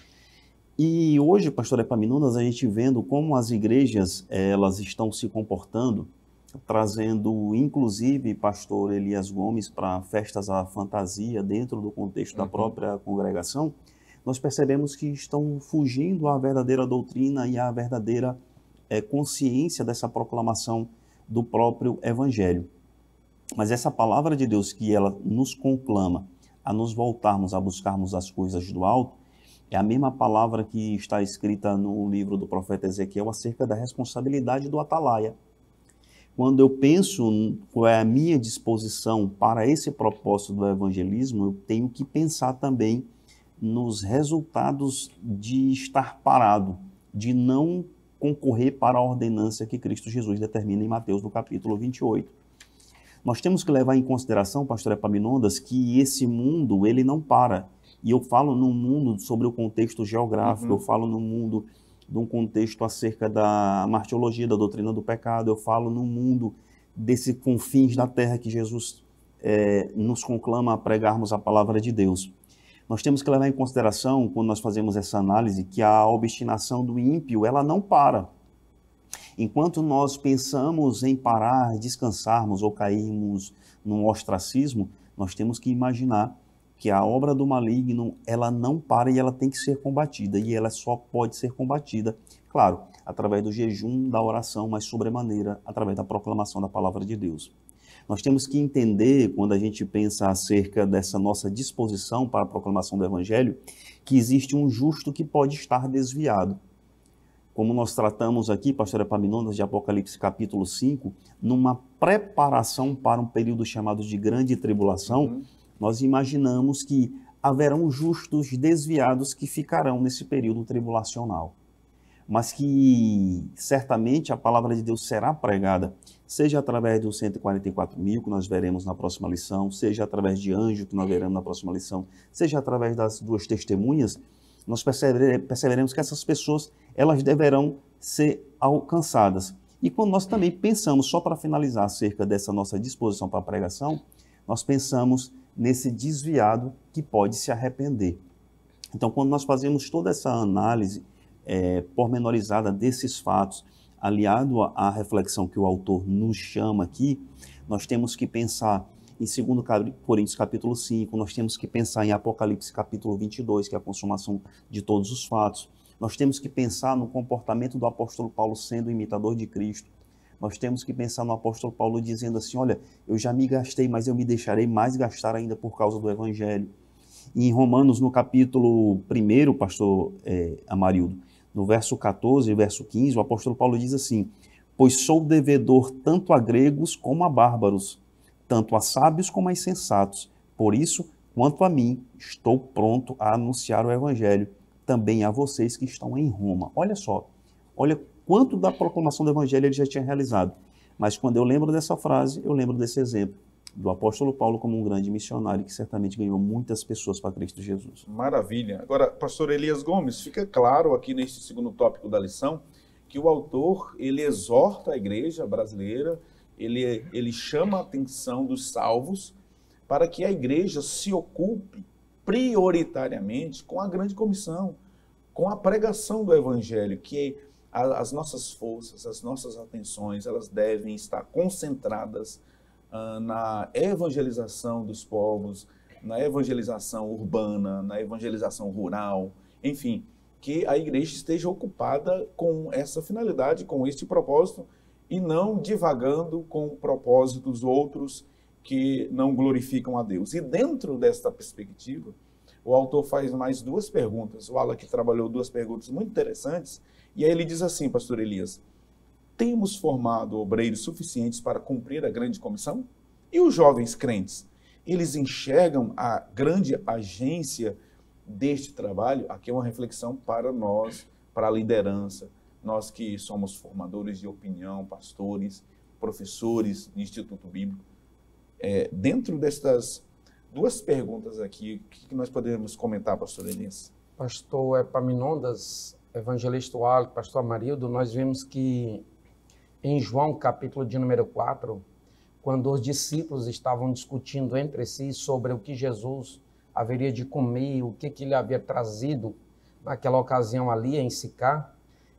E hoje, pastor Epaminondas, a gente vendo como as igrejas elas estão se comportando, trazendo inclusive pastor Elias Gomes para festas à fantasia dentro do contexto da própria congregação, nós percebemos que estão fugindo à verdadeira doutrina e à verdadeira consciência dessa proclamação do próprio evangelho. Mas essa palavra de Deus que ela nos conclama a nos voltarmos a buscarmos as coisas do alto, é a mesma palavra que está escrita no livro do profeta Ezequiel acerca da responsabilidade do atalaia. Quando eu penso qual é a minha disposição para esse propósito do evangelismo, eu tenho que pensar também nos resultados de estar parado, de não concorrer para a ordenança que Cristo Jesus determina em Mateus, no capítulo 28. Nós temos que levar em consideração, pastor Epaminondas, que esse mundo, ele não para. E eu falo num mundo sobre o contexto geográfico, eu falo num mundo de um contexto acerca da martiologia, da doutrina do pecado, eu falo num mundo desses confins da terra que Jesus nos conclama a pregarmos a palavra de Deus. Nós temos que levar em consideração, quando nós fazemos essa análise, que a obstinação do ímpio, ela não para. Enquanto nós pensamos em parar, descansarmos ou cairmos num ostracismo, nós temos que imaginar que a obra do maligno, ela não para e ela tem que ser combatida. E ela só pode ser combatida, claro, através do jejum, da oração, mas sobremaneira, através da proclamação da palavra de Deus. Nós temos que entender, quando a gente pensa acerca dessa nossa disposição para a proclamação do Evangelho, que existe um justo que pode estar desviado. Como nós tratamos aqui, pastor Epaminondas, de Apocalipse capítulo 5, numa preparação para um período chamado de grande tribulação, nós imaginamos que haverão justos desviados que ficarão nesse período tribulacional. Mas que certamente a palavra de Deus será pregada, seja através dos 144.000 que nós veremos na próxima lição, seja através de anjo que nós veremos na próxima lição, seja através das duas testemunhas, nós perceberemos que essas pessoas elas deverão ser alcançadas. E quando nós também pensamos, só para finalizar acerca dessa nossa disposição para a pregação, nós pensamos nesse desviado que pode se arrepender. Então, quando nós fazemos toda essa análise pormenorizada desses fatos, aliado à reflexão que o autor nos chama aqui, nós temos que pensar em 2 Coríntios capítulo 5, nós temos que pensar em Apocalipse capítulo 22, que é a consumação de todos os fatos. Nós temos que pensar no comportamento do apóstolo Paulo sendo imitador de Cristo. Nós temos que pensar no apóstolo Paulo dizendo assim, olha, eu já me gastei, mas eu me deixarei mais gastar ainda por causa do Evangelho. E em Romanos, no capítulo 1, pastor Amarildo, no verso 14 e verso 15, o apóstolo Paulo diz assim, pois sou devedor tanto a gregos como a bárbaros, tanto a sábios como a insensatos. Por isso, quanto a mim, estou pronto a anunciar o Evangelho, também a vocês que estão em Roma. Olha só, olha quanto da proclamação do Evangelho ele já tinha realizado. Mas quando eu lembro dessa frase, eu lembro desse exemplo do apóstolo Paulo como um grande missionário que certamente ganhou muitas pessoas para Cristo Jesus. Maravilha. Agora, pastor Elias Gomes, fica claro aqui neste segundo tópico da lição que o autor, ele exorta a igreja brasileira, ele chama a atenção dos salvos para que a igreja se ocupe prioritariamente com a grande comissão, com a pregação do evangelho, que as nossas forças, as nossas atenções, elas devem estar concentradas na evangelização dos povos, na evangelização urbana, na evangelização rural, enfim, que a igreja esteja ocupada com essa finalidade, com este propósito, e não divagando com propósitos outros que não glorificam a Deus. E dentro desta perspectiva, o autor faz mais duas perguntas. O Alan que trabalhou duas perguntas muito interessantes, e aí ele diz assim, pastor Elias, temos formado obreiros suficientes para cumprir a grande comissão? E os jovens crentes? eles enxergam a grande agência deste trabalho? Aqui é uma reflexão para nós, para a liderança, nós que somos formadores de opinião, pastores, professores do Instituto Bíblico. Dentro destas duas perguntas aqui, o que nós podemos comentar, pastor Elias? Pastor Epaminondas, evangelista Wallace, pastor Amarildo, nós vimos que em João, capítulo de número 4, quando os discípulos estavam discutindo entre si sobre o que Jesus haveria de comer, o que ele havia trazido naquela ocasião ali em Sicá,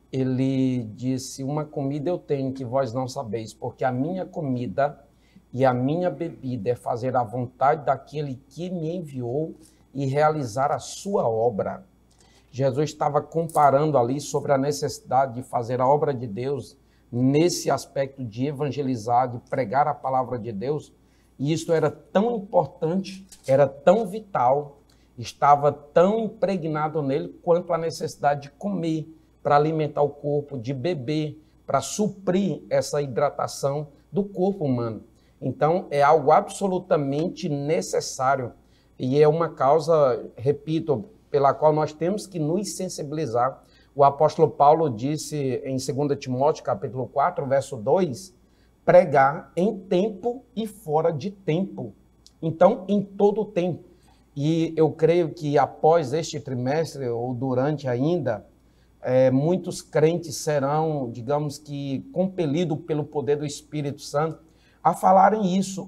ele disse: uma comida eu tenho que vós não sabeis, porque a minha comida e a minha bebida é fazer a vontade daquele que me enviou e realizar a sua obra. Jesus estava comparando ali sobre a necessidade de fazer a obra de Deus nesse aspecto de evangelizar, de pregar a palavra de Deus, e isso era tão importante, era tão vital, estava tão impregnado nele quanto a necessidade de comer para alimentar o corpo, de beber para suprir essa hidratação do corpo humano. Então, é algo absolutamente necessário e é uma causa, repito, pela qual nós temos que nos sensibilizar. O apóstolo Paulo disse em 2 Timóteo, capítulo 4, verso 2, pregar em tempo e fora de tempo. Então, em todo o tempo. E eu creio que após este trimestre, ou durante ainda, muitos crentes serão, digamos que, compelidos pelo poder do Espírito Santo a falarem isso.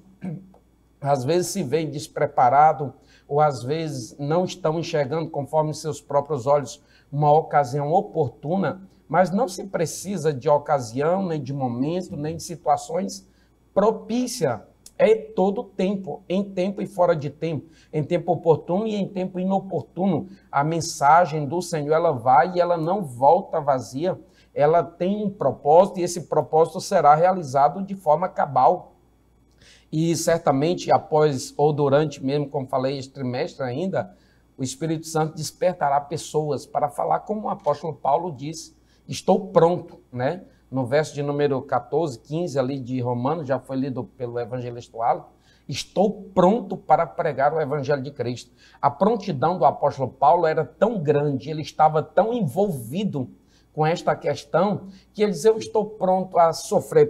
Às vezes se veem despreparados, ou às vezes não estão enxergando conforme seus próprios olhos uma ocasião oportuna, mas não se precisa de ocasião, nem de momento, nem de situações propícias. É todo tempo, em tempo e fora de tempo, em tempo oportuno e em tempo inoportuno. A mensagem do Senhor, ela vai e ela não volta vazia, ela tem um propósito e esse propósito será realizado de forma cabal. E certamente após ou durante mesmo, como falei, este trimestre ainda, o Espírito Santo despertará pessoas para falar como o apóstolo Paulo disse, estou pronto, né? No verso de número 14, 15 ali de Romanos, já foi lido pelo evangelista Wallace, estou pronto para pregar o evangelho de Cristo. A prontidão do apóstolo Paulo era tão grande, ele estava tão envolvido com esta questão, que ele dizia: eu estou pronto a sofrer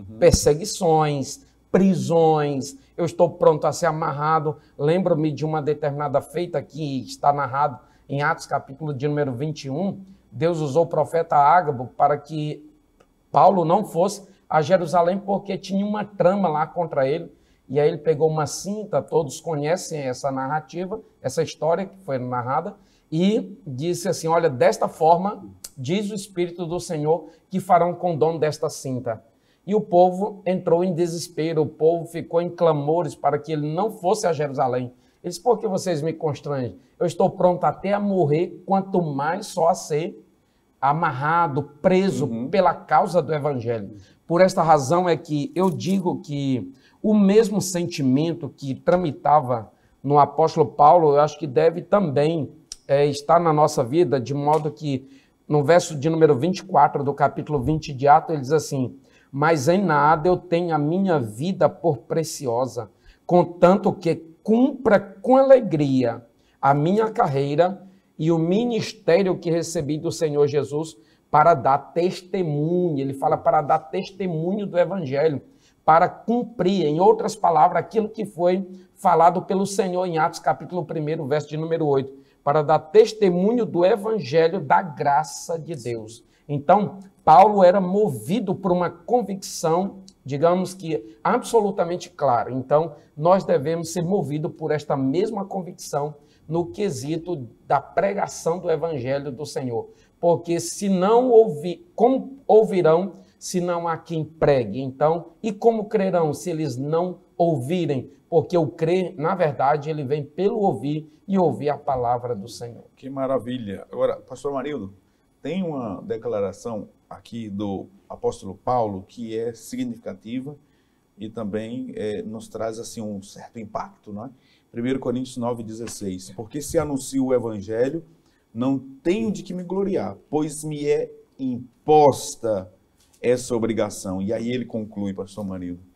perseguições, prisões, eu estou pronto a ser amarrado. Lembro-me de uma determinada feita que está narrado em Atos, capítulo de número 21, Deus usou o profeta Ágabo para que Paulo não fosse a Jerusalém porque tinha uma trama lá contra ele, e aí ele pegou uma cinta, todos conhecem essa narrativa, essa história que foi narrada, e disse assim: olha, desta forma, diz o Espírito do Senhor, que farão condom desta cinta. E o povo entrou em desespero, o povo ficou em clamores para que ele não fosse a Jerusalém. Ele disse: por que vocês me constrangem? Eu estou pronto até a morrer, quanto mais só a ser amarrado, preso pela causa do Evangelho. Por esta razão é que eu digo que o mesmo sentimento que tramitava no apóstolo Paulo, eu acho que deve também estar na nossa vida, de modo que no verso de número 24 do capítulo 20 de Atos, ele diz assim: mas em nada eu tenho a minha vida por preciosa, contanto que cumpra com alegria a minha carreira e o ministério que recebi do Senhor Jesus para dar testemunho. Ele fala para dar testemunho do Evangelho, para cumprir, em outras palavras, aquilo que foi falado pelo Senhor em Atos capítulo 1, verso de número 8, para dar testemunho do Evangelho da graça de Deus. Então, Paulo era movido por uma convicção, digamos que absolutamente clara. Então, nós devemos ser movidos por esta mesma convicção no quesito da pregação do Evangelho do Senhor. Porque se não ouvir, como ouvirão se não há quem pregue? Então, e como crerão se eles não ouvirem? Porque o crer, na verdade, ele vem pelo ouvir e ouvir a palavra do Senhor. Que maravilha. Agora, pastor Marildo, tem uma declaração aqui do apóstolo Paulo que é significativa e também nos traz assim um certo impacto, não é? 1 Coríntios 9,16, porque se anuncio o evangelho, não tenho de que me gloriar, pois me é imposta essa obrigação. E aí ele conclui, pastor Marildo,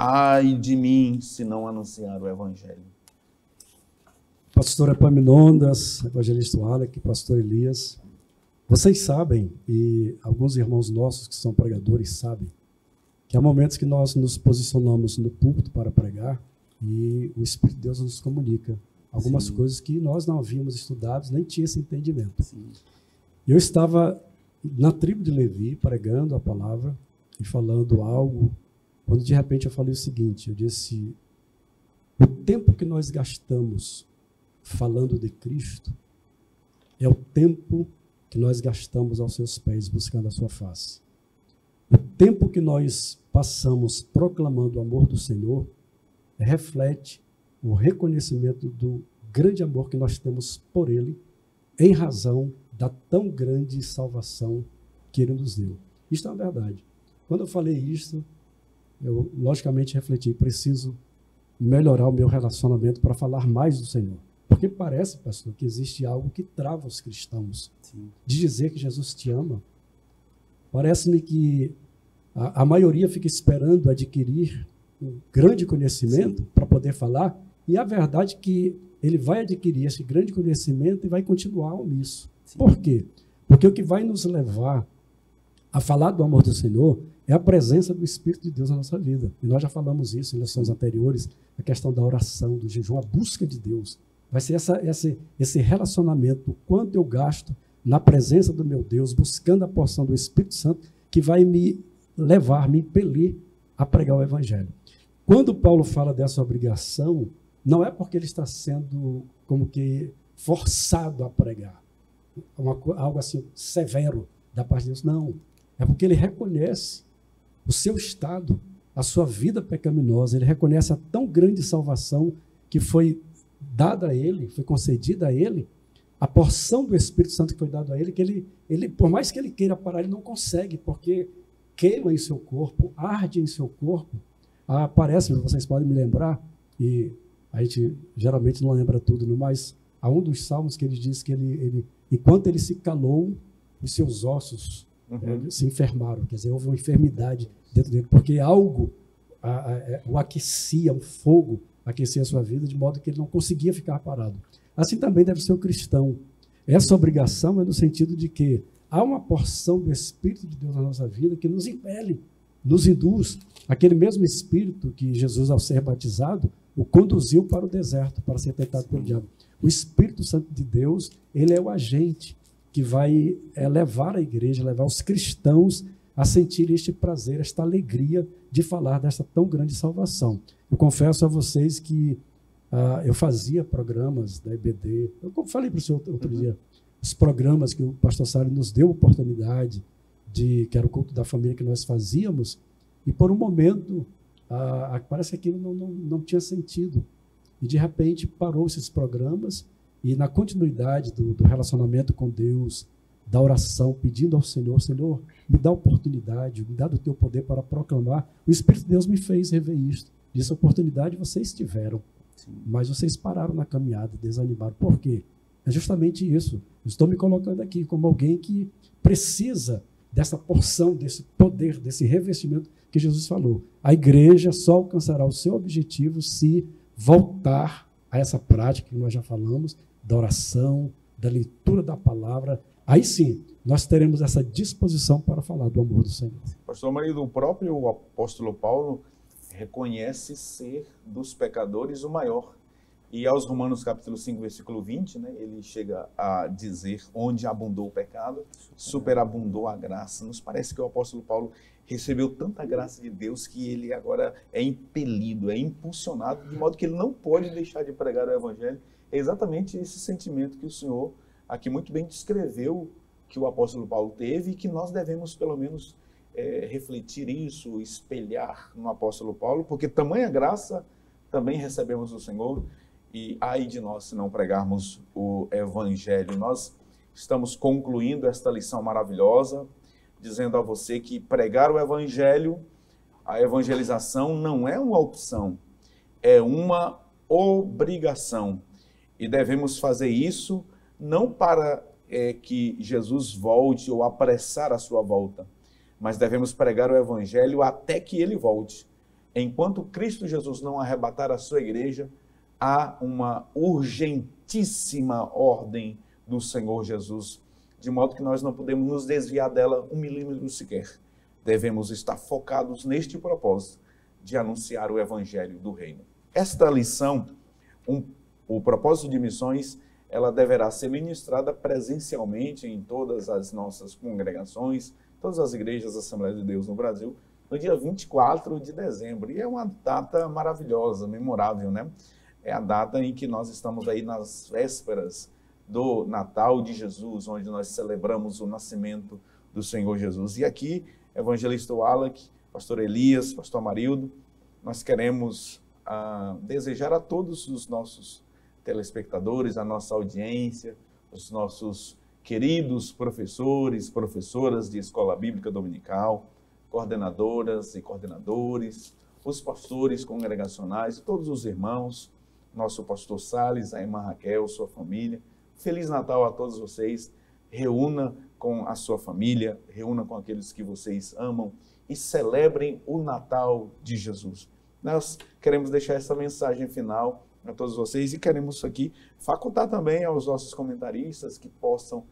ai de mim se não anunciar o Evangelho. Pastor Epaminondas, evangelista Wallace, pastor Elias, vocês sabem, e alguns irmãos nossos que são pregadores sabem, que há momentos que nós nos posicionamos no púlpito para pregar e o Espírito de Deus nos comunica algumas coisas que nós não havíamos estudado, nem tinha esse entendimento. Eu estava na tribo de Levi pregando a palavra e falando algo, quando de repente eu falei o seguinte, eu disse, o tempo que nós gastamos falando de Cristo é o tempo que nós gastamos aos seus pés buscando a sua face. O tempo que nós passamos proclamando o amor do Senhor reflete o reconhecimento do grande amor que nós temos por Ele em razão da tão grande salvação que Ele nos deu. Isto é uma verdade. Quando eu falei isto, eu logicamente refleti, preciso melhorar o meu relacionamento para falar mais do Senhor. Porque parece, pastor, que existe algo que trava os cristãos de dizer que Jesus te ama. Parece-me que a maioria fica esperando adquirir um grande conhecimento para poder falar, e a verdade é que ele vai adquirir esse grande conhecimento e vai continuar omisso. Por quê? Porque o que vai nos levar a falar do amor do Senhor é a presença do Espírito de Deus na nossa vida. E nós já falamos isso em lições anteriores, a questão da oração, do jejum, a busca de Deus. Vai ser esse relacionamento, o quanto eu gasto na presença do meu Deus, buscando a porção do Espírito Santo, que vai me levar, me impelir a pregar o Evangelho. Quando Paulo fala dessa obrigação, não é porque ele está sendo como que forçado a pregar, algo assim severo da parte de Deus, não. É porque ele reconhece o seu estado, a sua vida pecaminosa, ele reconhece a tão grande salvação que foi dada a ele, foi concedida a ele, a porção do Espírito Santo que foi dada a ele, que ele, por mais que ele queira parar, ele não consegue, porque queima em seu corpo, arde em seu corpo. Parece, vocês podem me lembrar, e a gente geralmente não lembra tudo, mas há um dos salmos que ele diz que ele enquanto ele se calou, os seus ossos se enfermaram, quer dizer, houve uma enfermidade dentro dele, porque algo o aquecia, um fogo aquecia a sua vida, de modo que ele não conseguia ficar parado. Assim também deve ser o cristão. Essa obrigação é no sentido de que há uma porção do Espírito de Deus na nossa vida que nos impele, nos induz. Aquele mesmo Espírito que Jesus, ao ser batizado, o conduziu para o deserto, para ser tentado pelo diabo. O Espírito Santo de Deus, ele é o agente que vai levar a igreja, levar os cristãos a sentir este prazer, esta alegria de falar desta tão grande salvação. Eu confesso a vocês que eu fazia programas da EBD, eu falei para o senhor outro dia, os programas que o pastor Sálio nos deu oportunidade, que era o culto da família que nós fazíamos, e por um momento parece que aquilo não tinha sentido. E de repente parou esses programas, e na continuidade do relacionamento com Deus, da oração, pedindo ao Senhor, Senhor, me dá oportunidade, me dá do teu poder para proclamar. O Espírito de Deus me fez rever isto. Dessa oportunidade vocês tiveram, mas vocês pararam na caminhada, desanimaram. Por quê? É justamente isso. Eu estou me colocando aqui como alguém que precisa dessa porção, desse poder, desse revestimento que Jesus falou. A igreja só alcançará o seu objetivo se voltar a essa prática que nós já falamos, da oração, da leitura da palavra. Aí sim, nós teremos essa disposição para falar do amor do Senhor. Pastor Marido, o próprio apóstolo Paulo reconhece ser dos pecadores o maior. E aos Romanos capítulo 5, versículo 20, ele chega a dizer, onde abundou o pecado, superabundou a graça. Nos parece que o apóstolo Paulo recebeu tanta graça de Deus que ele agora é impelido, é impulsionado, de modo que ele não pode deixar de pregar o Evangelho. É exatamente esse sentimento que o Senhor aqui muito bem descreveu, que o apóstolo Paulo teve, e que nós devemos pelo menos refletir isso, espelhar no apóstolo Paulo, porque tamanha graça também recebemos do Senhor, e ai de nós se não pregarmos o Evangelho. Nós estamos concluindo esta lição maravilhosa, dizendo a você que pregar o Evangelho, a evangelização não é uma opção, é uma obrigação. E devemos fazer isso não para que Jesus volte ou apressar a sua volta, mas devemos pregar o Evangelho até que ele volte. enquanto Cristo Jesus não arrebatar a sua igreja, há uma urgentíssima ordem do Senhor Jesus, de modo que nós não podemos nos desviar dela 1 milímetro sequer. Devemos estar focados neste propósito de anunciar o evangelho do reino. Esta lição, o propósito de missões, ela deverá ser ministrada presencialmente em todas as nossas congregações, todas as igrejas da Assembleia de Deus no Brasil, no dia 24 de dezembro. E é uma data maravilhosa, memorável, né? É a data em que nós estamos aí nas vésperas do Natal de Jesus, onde nós celebramos o nascimento do Senhor Jesus. E aqui, evangelista Wallace, pastor Elias, pastor Amarildo, nós queremos desejar a todos os nossos telespectadores, a nossa audiência, os nossos queridos professores, professoras de escola bíblica dominical, coordenadoras e coordenadores, os pastores congregacionais e todos os irmãos, nosso pastor Salles, a irmã Raquel, sua família. Feliz Natal a todos vocês. Reúna com a sua família, reúna com aqueles que vocês amam e celebrem o Natal de Jesus. Nós queremos deixar essa mensagem final a todos vocês e queremos aqui facultar também aos nossos comentaristas que possam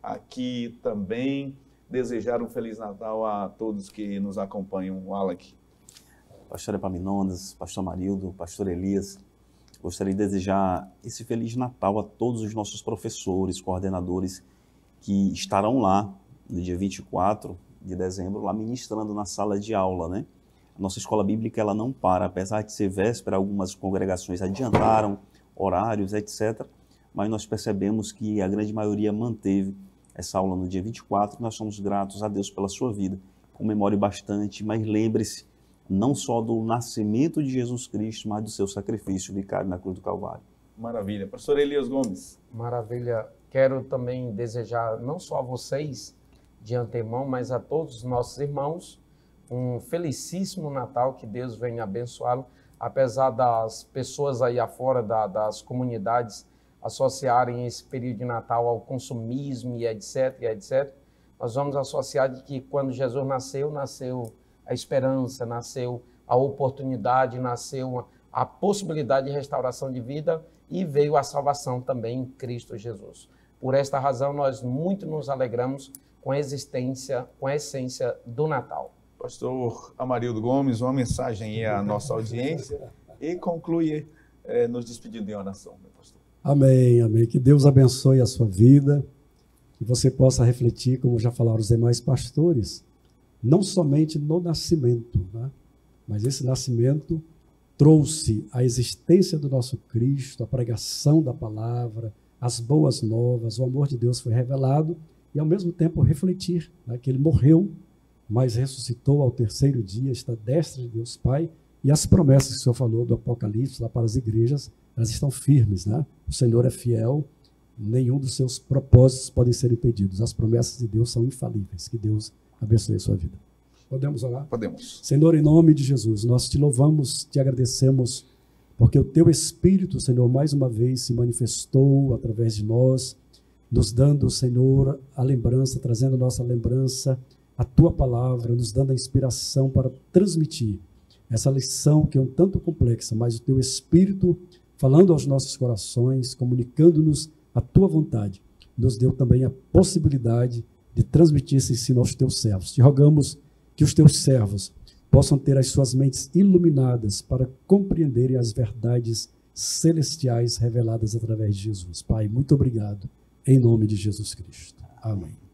aqui também desejar um Feliz Natal a todos que nos acompanham. Wallace. Pastor Epaminondas, pastor Amarildo, pastor Elias, gostaria de desejar esse Feliz Natal a todos os nossos professores, coordenadores que estarão lá no dia 24 de dezembro, lá ministrando na sala de aula, né? A nossa escola bíblica, ela não para, apesar de ser véspera, algumas congregações adiantaram horários, etc. Mas nós percebemos que a grande maioria manteve essa aula no dia 24. Nós somos gratos a Deus pela sua vida. Comemore bastante, mas lembre-se não só do nascimento de Jesus Cristo, mas do seu sacrifício vicário na cruz do Calvário. Maravilha. Pastor Elias Gomes. Maravilha. Quero também desejar não só a vocês de antemão, mas a todos os nossos irmãos um felicíssimo Natal, que Deus venha abençoá-lo, apesar das pessoas aí afora, das comunidades, associarem esse período de Natal ao consumismo e etc, nós vamos associar de que quando Jesus nasceu, nasceu a esperança, nasceu a oportunidade, nasceu a possibilidade de restauração de vida e veio a salvação também em Cristo Jesus. Por esta razão, nós muito nos alegramos com a existência, com a essência do Natal. Pastor Amarildo Gomes, uma mensagem aí à nossa audiência e conclui nos despedindo em oração, meu pastor. Amém, amém. Que Deus abençoe a sua vida, que você possa refletir, como já falaram os demais pastores, não somente no nascimento, né? Mas esse nascimento trouxe a existência do nosso Cristo, a pregação da palavra, as boas novas, o amor de Deus foi revelado e, ao mesmo tempo, refletir, né, que ele morreu, mas ressuscitou ao terceiro dia, está à destra de Deus Pai, e as promessas que o Senhor falou do Apocalipse lá para as igrejas, elas estão firmes, né? O Senhor é fiel, nenhum dos seus propósitos podem ser impedidos. As promessas de Deus são infalíveis. Que Deus abençoe a sua vida. Podemos orar? Podemos. Senhor, em nome de Jesus, nós te louvamos, te agradecemos, porque o teu Espírito, Senhor, mais uma vez se manifestou através de nós, nos dando, Senhor, a lembrança, trazendo a nossa lembrança, a tua palavra, nos dando a inspiração para transmitir essa lição que é um tanto complexa, mas o teu Espírito, falando aos nossos corações, comunicando-nos a tua vontade, nos deu também a possibilidade de transmitir esse ensino aos teus servos. Te rogamos que os teus servos possam ter as suas mentes iluminadas para compreenderem as verdades celestiais reveladas através de Jesus. Pai, muito obrigado, em nome de Jesus Cristo. Amém.